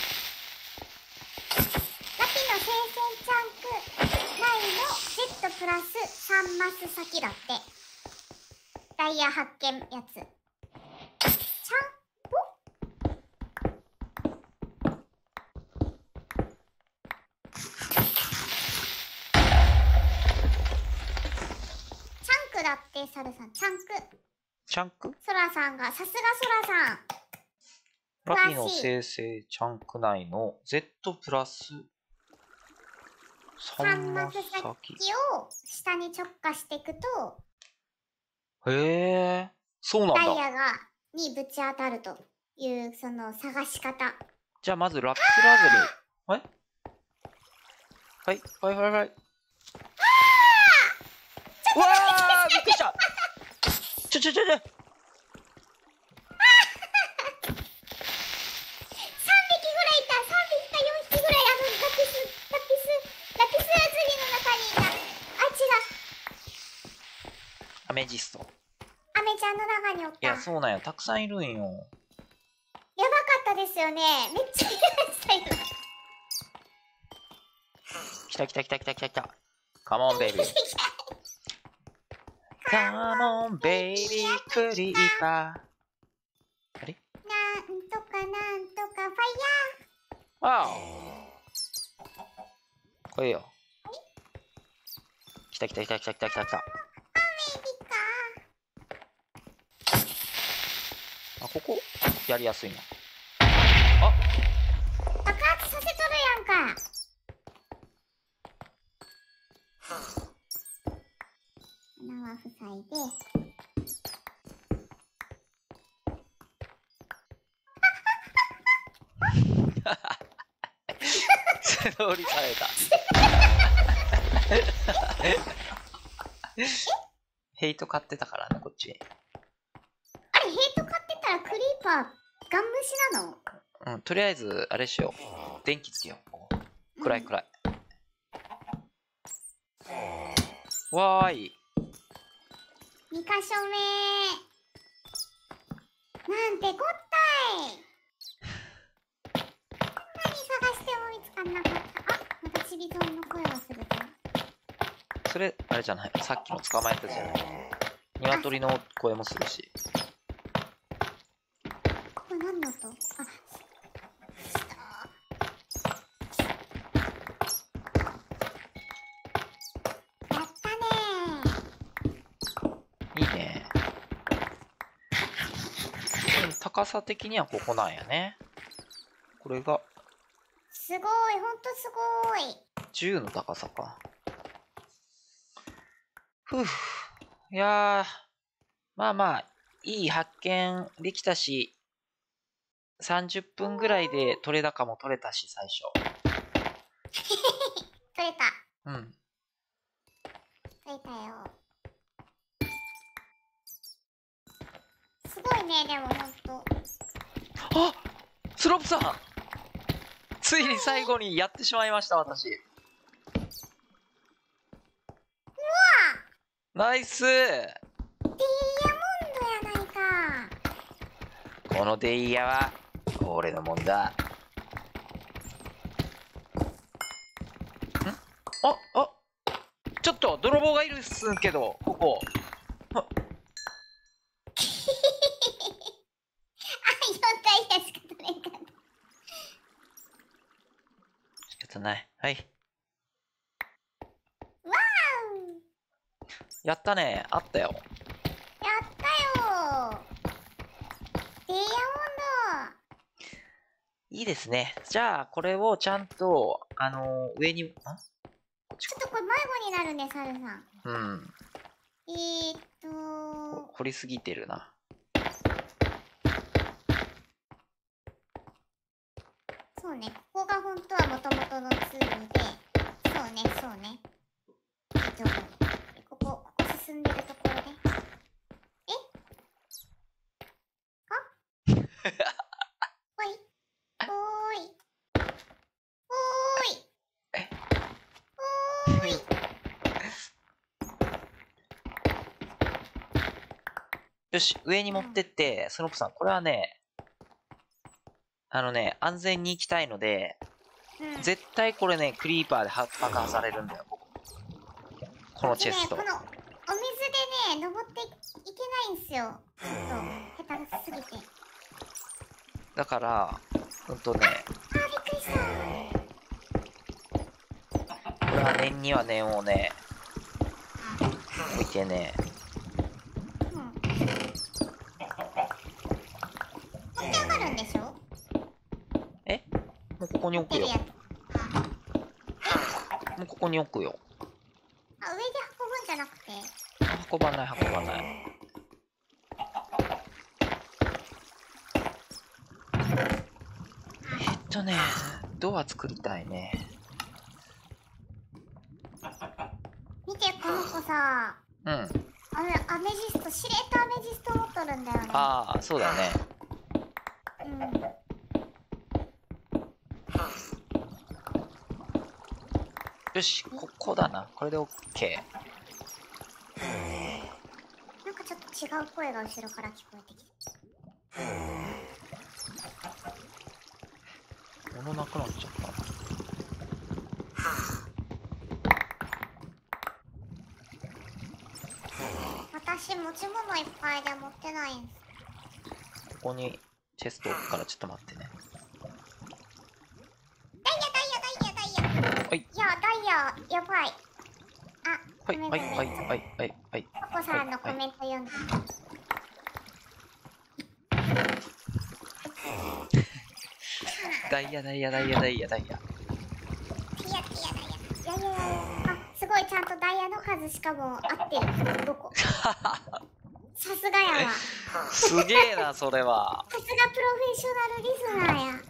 ラピの聖戦チャンク内の Z プラスさんマス先だって。ダイヤ発見やつ。ちゃんぽチャンクだって、サルさん。チャンク。 チャンク？ ソラさんが、さすがソラさん。 ラピの生成チャンク内の Z プラスさんマス先を下に直下していくと、 へえ、そうなんだ。 ダイヤがにぶち当たるというその探し方。 じゃあまずラピスラズル。はいはいはいはいはい。うわー、びっくりした。ちょちょちょちょ。アメジスト。 アメちゃんの中におった。 いや、そうなんや。たくさんいるんよ。 やばかったですよね。めっちゃいる。 来た来た来た来た来た来た。カモンベイビー。カモンベイビークリーパー。あれ？ なんとかなんとかファイヤー。 ああ。来いよ。来た来た来た来た来た来た来た。あ、ここやりやすいな。あ、 爆発させとるやんか。穴は塞いで。 背取りされた。ヘイト買ってたからね、こっち。 あれ、ヘイト買ってたらクリーパーガン無視なの？ うん、とりあえず、あれしよう。電気つけよう。暗い暗い。うん、わーい。 にかしょめなんてこったい。何探しても見つかんなかった。あ、またちびぞんの声がするぞ。 それ、あれじゃない。さっきの捕まえたじゃない。鶏の声もするし。 これ何の音？あ、やったねー。いいね。高さ的にはここなんやね。これが。 すごい、ほんとすごい。 じゅうの高さか。ふぅ。いやー。まあまあ、いい発見できたし、さんじゅっぷんぐらいで取れ高も取れたし、最初。 取れた。 うん。 取れたよ。すごいね、でもほんと。 あっスロープさんついに最後にやってしまいました、私。うわナイスーデイヤモンドやないか。 このデイヤは俺のもんだ。んああちょっと泥棒がいるっすけど、ここ。 あ、よんダイヤしか取れんかった。 仕方ない。はい。 わーやったね。あったよ。 やったよデイヤモンいいですね。じゃあ、これをちゃんと、あのー、上に、んちょっとこれ迷子になるね、サルさん。 うん。 えーっと掘りすぎてるな。 そうね、ここが本当はもともとの通路で、そうね、そうね。大丈夫。ここ、ここ進んでるところで。えあおい。おーい。おーい。おーい。 よし、上に持ってって、スノープさん、これはね、あのね、安全に行きたいので、うん、絶対これね、クリーパーで爆破されるんだよ、ここ。このチェスト。 ね、このお水でね、登っていけないんすよ。ちょっと、下手すぎて。 だから、ほんとね。 あ、びっくりした。 これは念には念をね、置いてね。 うん。持って上がるんでしょ？ え？もうここに置くよ。もうここに置くよ。 あ、上で運ぶんじゃなくて？ 運ばない運ばない。えっとね、ドア作りたいね。 見て、この子さ。 うん。 あれ、アメジスト、しれっとアメジスト持っとるんだよね。 ああ、そうだね。 うん。 よし、ここだな。これで OK。 なんかちょっと違う声が後ろから聞こえてきた。 物なくなっちゃったな。 私持ち物いっぱいで持ってないんす。 ここにチェスト置くからちょっと待ってね。 ダイヤダイヤダイヤダイヤ。はい。いや、ダイヤやばい。あ、 はいはいはいはいはいはい。 ココさんのコメント読んで。 ダイヤダイヤダイヤダイヤダイヤ。 ダイヤダイヤダイヤ。いやいやいや、あ、すごいちゃんとダイヤの数しかも合ってる。どこ？さすがやわ。 すげえな、それは。 さすがプロフェッショナルリスナーや。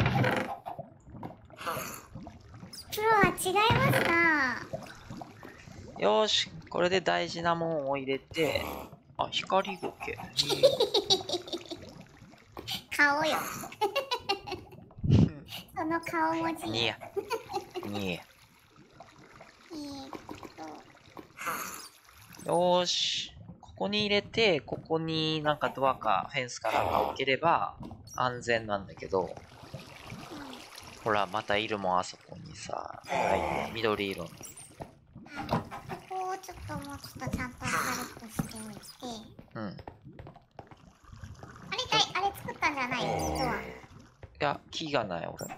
プロは違いますな。 よーし、これで大事なもんを入れて、あ、光ゴケ。 顔よ。その顔文字。 にや。にや。よーし。ここに入れて、ここになんかドアかフェンスかなんか置ければ安全なんだけど、うん、ほら、またいるもん、あそこにさ。はい、緑色の。 ここをちょっともうちょっとちゃんと明るくしておいて。うん。あれだい、あれ作ったんじゃない人は。 いや、木がない、俺。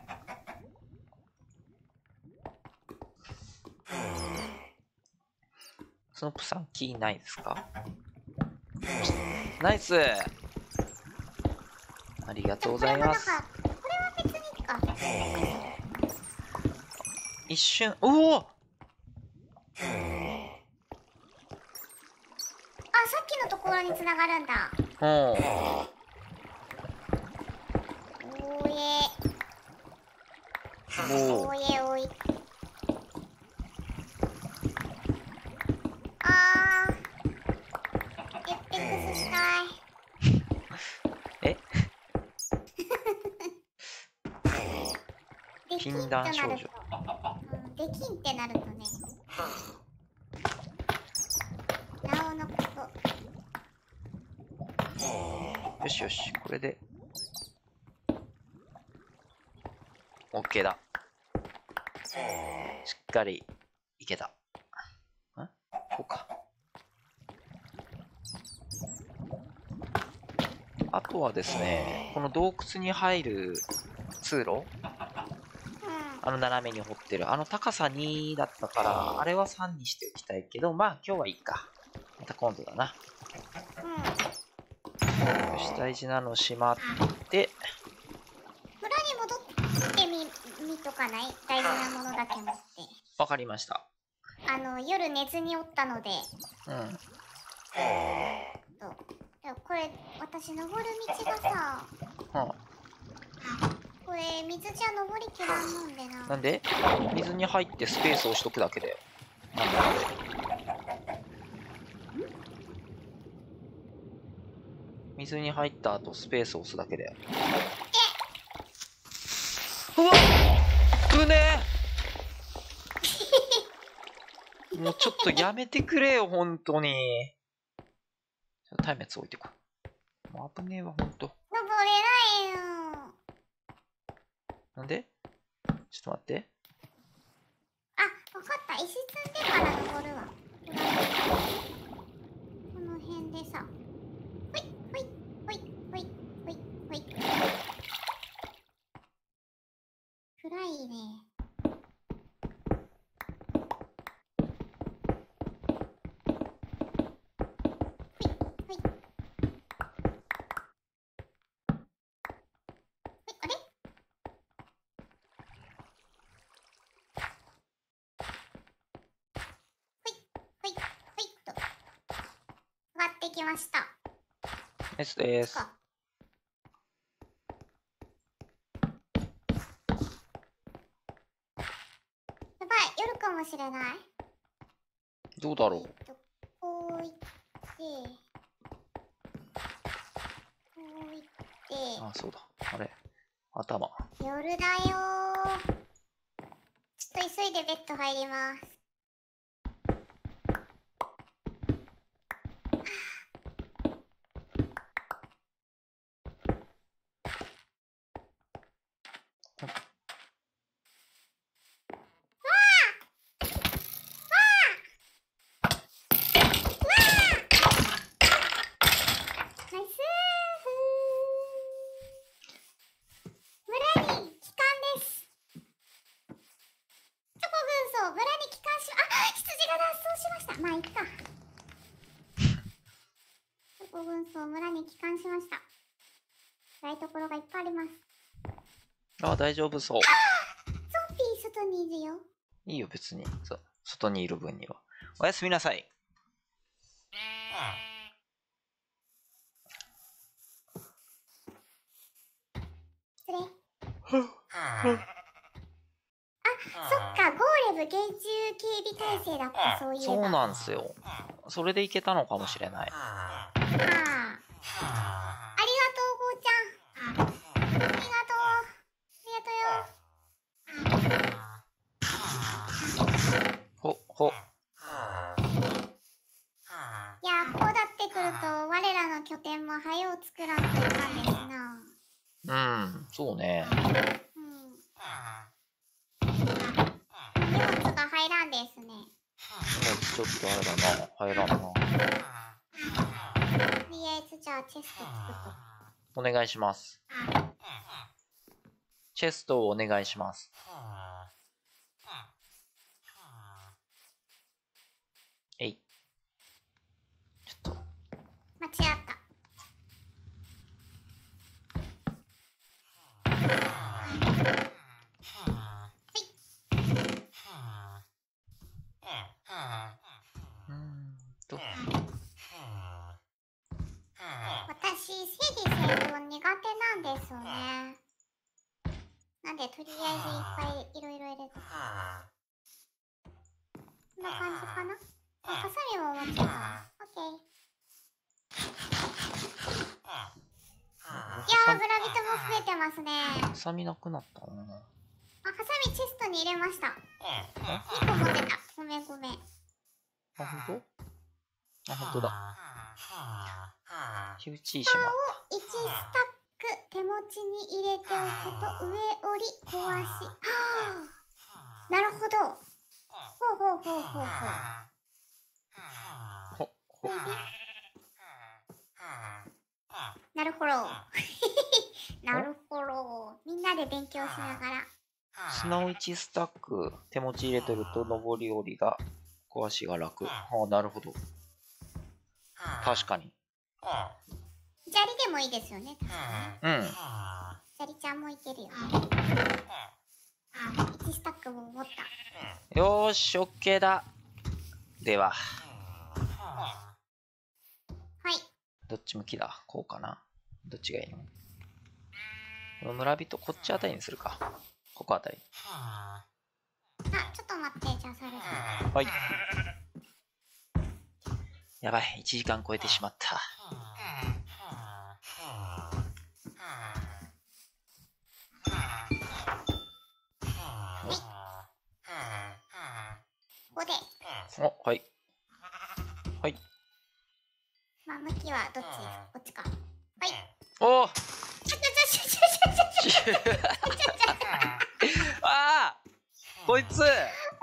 スノップさん、木ないですか？ナイス！ありがとうございます。 これは別にか。 一瞬、おお！あ、 さっきのところに繋がるんだ。 おお。 おーえー。おーえおい。あー。エッペックスしたい。 え？禁断少女。うん、 できんってなるとね。なおのこと。 よしよし、これで。OK だ。しっかりいけた。ん？こうか。あとはですね、この洞窟に入る通路、あの斜めに掘ってる、あの高さにだったから、あれはさんにしておきたいけど、まあ今日はいいか。また今度だな。よし、大事なのしまって。 村に戻ってみ、見とかない？大事なものだけ持って。 わかりました。 あの、夜寝ずにおったので。うん。と。でもこれ、私登る道がさ、うん、ここれ水じゃ登りきらんもんでな。 なんで？水に入ってスペースを押しとくだけだよ。なんだあれ。水に入った後スペースを押すだけだよ。うわっ！うねえもうちょっとやめてくれよ、ほんとに。松明置いてこう。もう危ねえわ、ほんと。 登れないよ。 なんで？ちょっと待って。 あ、わかった。石積んでから登るわ。この辺でさ。ほいほいほいほいほいほい。暗いね。できました。 ですです。 やばい、夜かもしれない。 どうだろう。 えっと、こういって、こういって。 あ、そうだ。あれ、頭。 夜だよー。ちょっと急いでベッド入ります。 あ、大丈夫そう。 ゾンビ外にいるよ。 いいよ、別に。そう。外にいる分には。おやすみなさい。 失礼。あ、そっか、ゴーレム厳重警備体制だった、そういえば。 そうなんすよ。それでいけたのかもしれない。 ああ。ありがとう、ゴーちゃん。ありがとう。ありがとうよ。 ほ、ほ。 いや、こうなってくると、我らの拠点も早う作らんといかんですな。 うん、そうね。 うん。荷物が入らんですね。 ちょっとあれだな。入らんな。 とりあえずじゃあチェスト作っとく。 お願いします。チェストをお願いします。えい。ちょっと。 間違った。私、整理整頓苦手なんですよね。なんで、とりあえずいっぱいいろいろ入れた。こんな感じかな。ハサミも持ってたわ。オッケー。いやー、村人も増えてますね。 ハサミなくなったな。 あ、ハサミチェストに入れました。にこ持ってた。ごめんごめん。 あ、ほんと？あ、ほんとだ。火打ちしまった。 いちスタック手持ちに入れておくと上折り壊し。はあ、なるほど。ほうほうほうほうほう。 ほ、ほ。 なるほど。なるほど。みんなで勉強しながら。 砂をいちスタック手持ち入れてると上り下りが壊しが楽。ああ、なるほど。確かに。 砂利でもいいですよね。 うん。 砂利ちゃんもいけるよね。いちスタックも持った。 よーし、オッケーだ。では。 はい。 どっち向きだ？こうかな。どっちがいいの？ この村人、こっちあたりにするか。ここあたり。 あ、ちょっと待って、じゃあ、サルさん。 はい。やばい、いちじかん超えてしまった。 ここで。 お、はい。はい。 まあ、向きはどっち？こっちか。はい。 おおちょちょちょちょちょちょちょちょちょああこいつ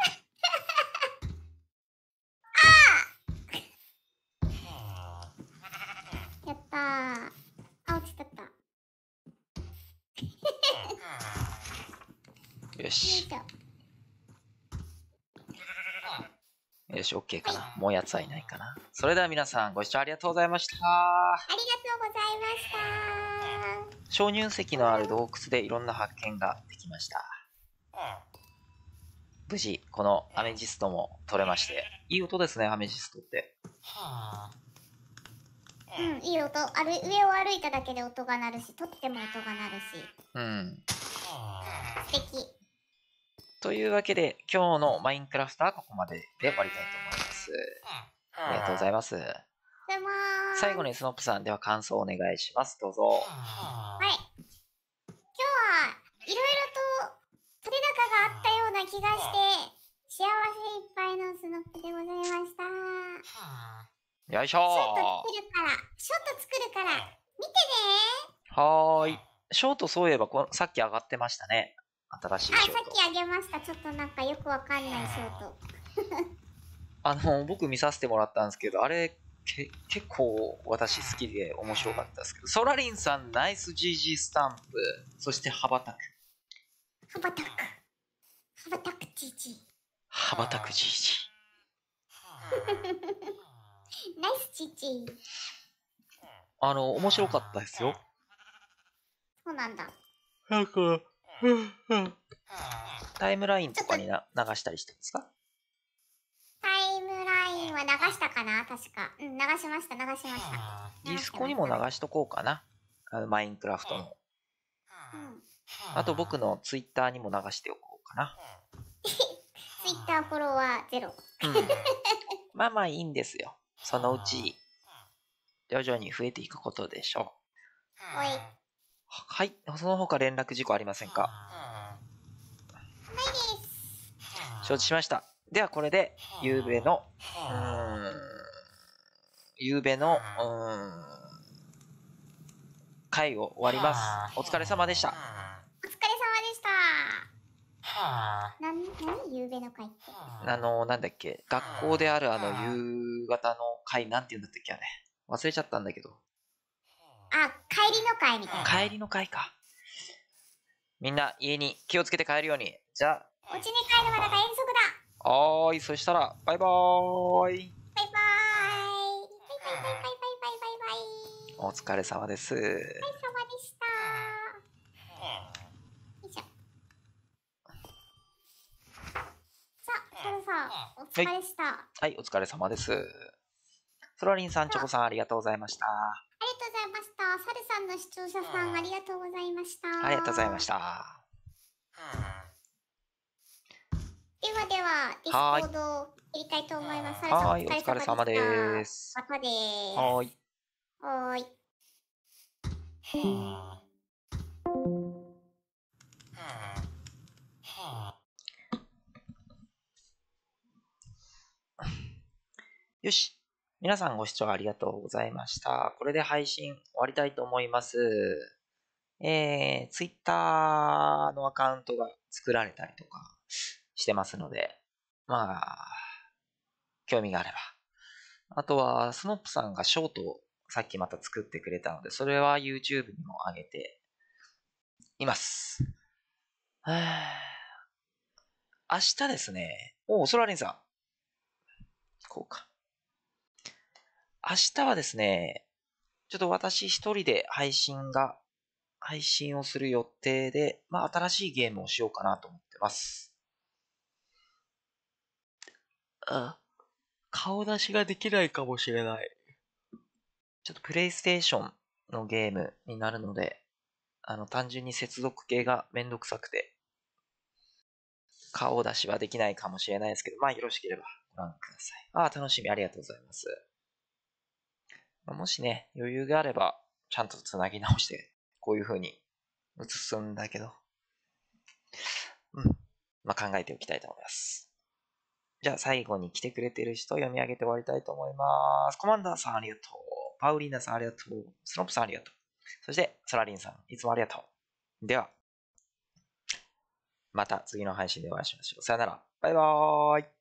やったー。あ、落ちたった。 よし。よし、OK かな。はい、もうやつはいないかな。それでは皆さん、ご視聴ありがとうございました。 ありがとうございました。 鍾乳石のある洞窟でいろんな発見ができました。無事、このアメジストも取れまして。いい音ですね、アメジストって。 うん、いい音。ある上を歩いただけで音が鳴るし、取っても音が鳴るし。 うん。 素敵。 というわけで、今日のマインクラフトはここまでで終わりたいと思います。ありがとうございます。最後にスノップさんでは感想をお願いします。どうぞ。 はい。今日はいろいろと取れ高があったような気がして、幸せいっぱいのスノップでございました。 よいしょー。 ショート作るから、ショート作るから、見てねー。はーい。ショートそういえばこ、さっき上がってましたね。新しいショート。 あ、さっきあげました。ちょっとなんかよくわかんないショート。 あの、僕見させてもらったんですけど、あれ、け結構私好きで面白かったですけど、ソラリンさんナイス ジージー スタンプ、そして羽ばたく。 羽ばたく。羽ばたく ジージー。 羽ばたく ジージー。ナイス ジージー。 あの、面白かったですよ。 そうなんだ。 なんか、タイムラインとかにな流したりしてるんですか？ タイムラインは流したかな確か。うん、流しました、流しました。 ディスコにも流しとこうかな。あのマインクラフトの。うん。あと僕のツイッターにも流しておこうかな。 ツイッターフォロワーゼロ。うん、 まあまあいいんですよ。そのうち、徐々に増えていくことでしょう。 おい。 はい。その他連絡事項ありませんか？ ないです。 承知しました。ではこれで、ゆうべの、うーん、ゆうべの、うーん、会を終わります。お疲れ様でした。 お疲れ様でした。な、なにゆうべの会って。 あの、なんだっけ、学校であるあの夕方の会、なんて言うんだったっけ、あれ。忘れちゃったんだけど。 あ、帰りの会みたいな。 帰りの会か。みんな家に気をつけて帰るように。じゃあ。 お家に帰るまでが遠足だ。 はーい、そしたら、バイバーイ。 バイバーイ。バイバイバイバイバイバイバイバイ。 お疲れ様です。お疲れ様でした。よいしょ。さあ、それさ、お疲れした。はい、 はい、お疲れ様です。ソラリンさん、チョコさん、ありがとうございました。ありがとうございました。サルさんの視聴者さん、ありがとうございました。 ありがとうございました。 ではでは、ディスコードをやりたいと思います。 はい、お疲れ様です。 またです。 はい。 はい。 よし。皆さんご視聴ありがとうございました。これで配信終わりたいと思います。えー、Twitter のアカウントが作られたりとかしてますので、まあ、興味があれば。あとは、スノップさんがショートをさっきまた作ってくれたので、それは YouTube にも上げています。明日ですね。おー、ソラリンさん。こうか。明日はですね、ちょっと私一人で配信が、配信をする予定で、まあ新しいゲームをしようかなと思ってます。あ、顔出しができないかもしれない。ちょっとプレイステーションのゲームになるので、 あの、単純に接続系がめんどくさくて、顔出しはできないかもしれないですけど、まあよろしければご覧ください。ああ、楽しみ、ありがとうございます。もしね、余裕があれば、ちゃんと繋ぎ直して、こういう風に映すんだけど、うん。まあ考えておきたいと思います。じゃあ最後に来てくれてる人を読み上げて終わりたいと思います。コマンダーさんありがとう。パウリーナさんありがとう。スノップさんありがとう。そして、ソラリンさん、いつもありがとう。では、また次の配信でお会いしましょう。さよなら。バイバーイ。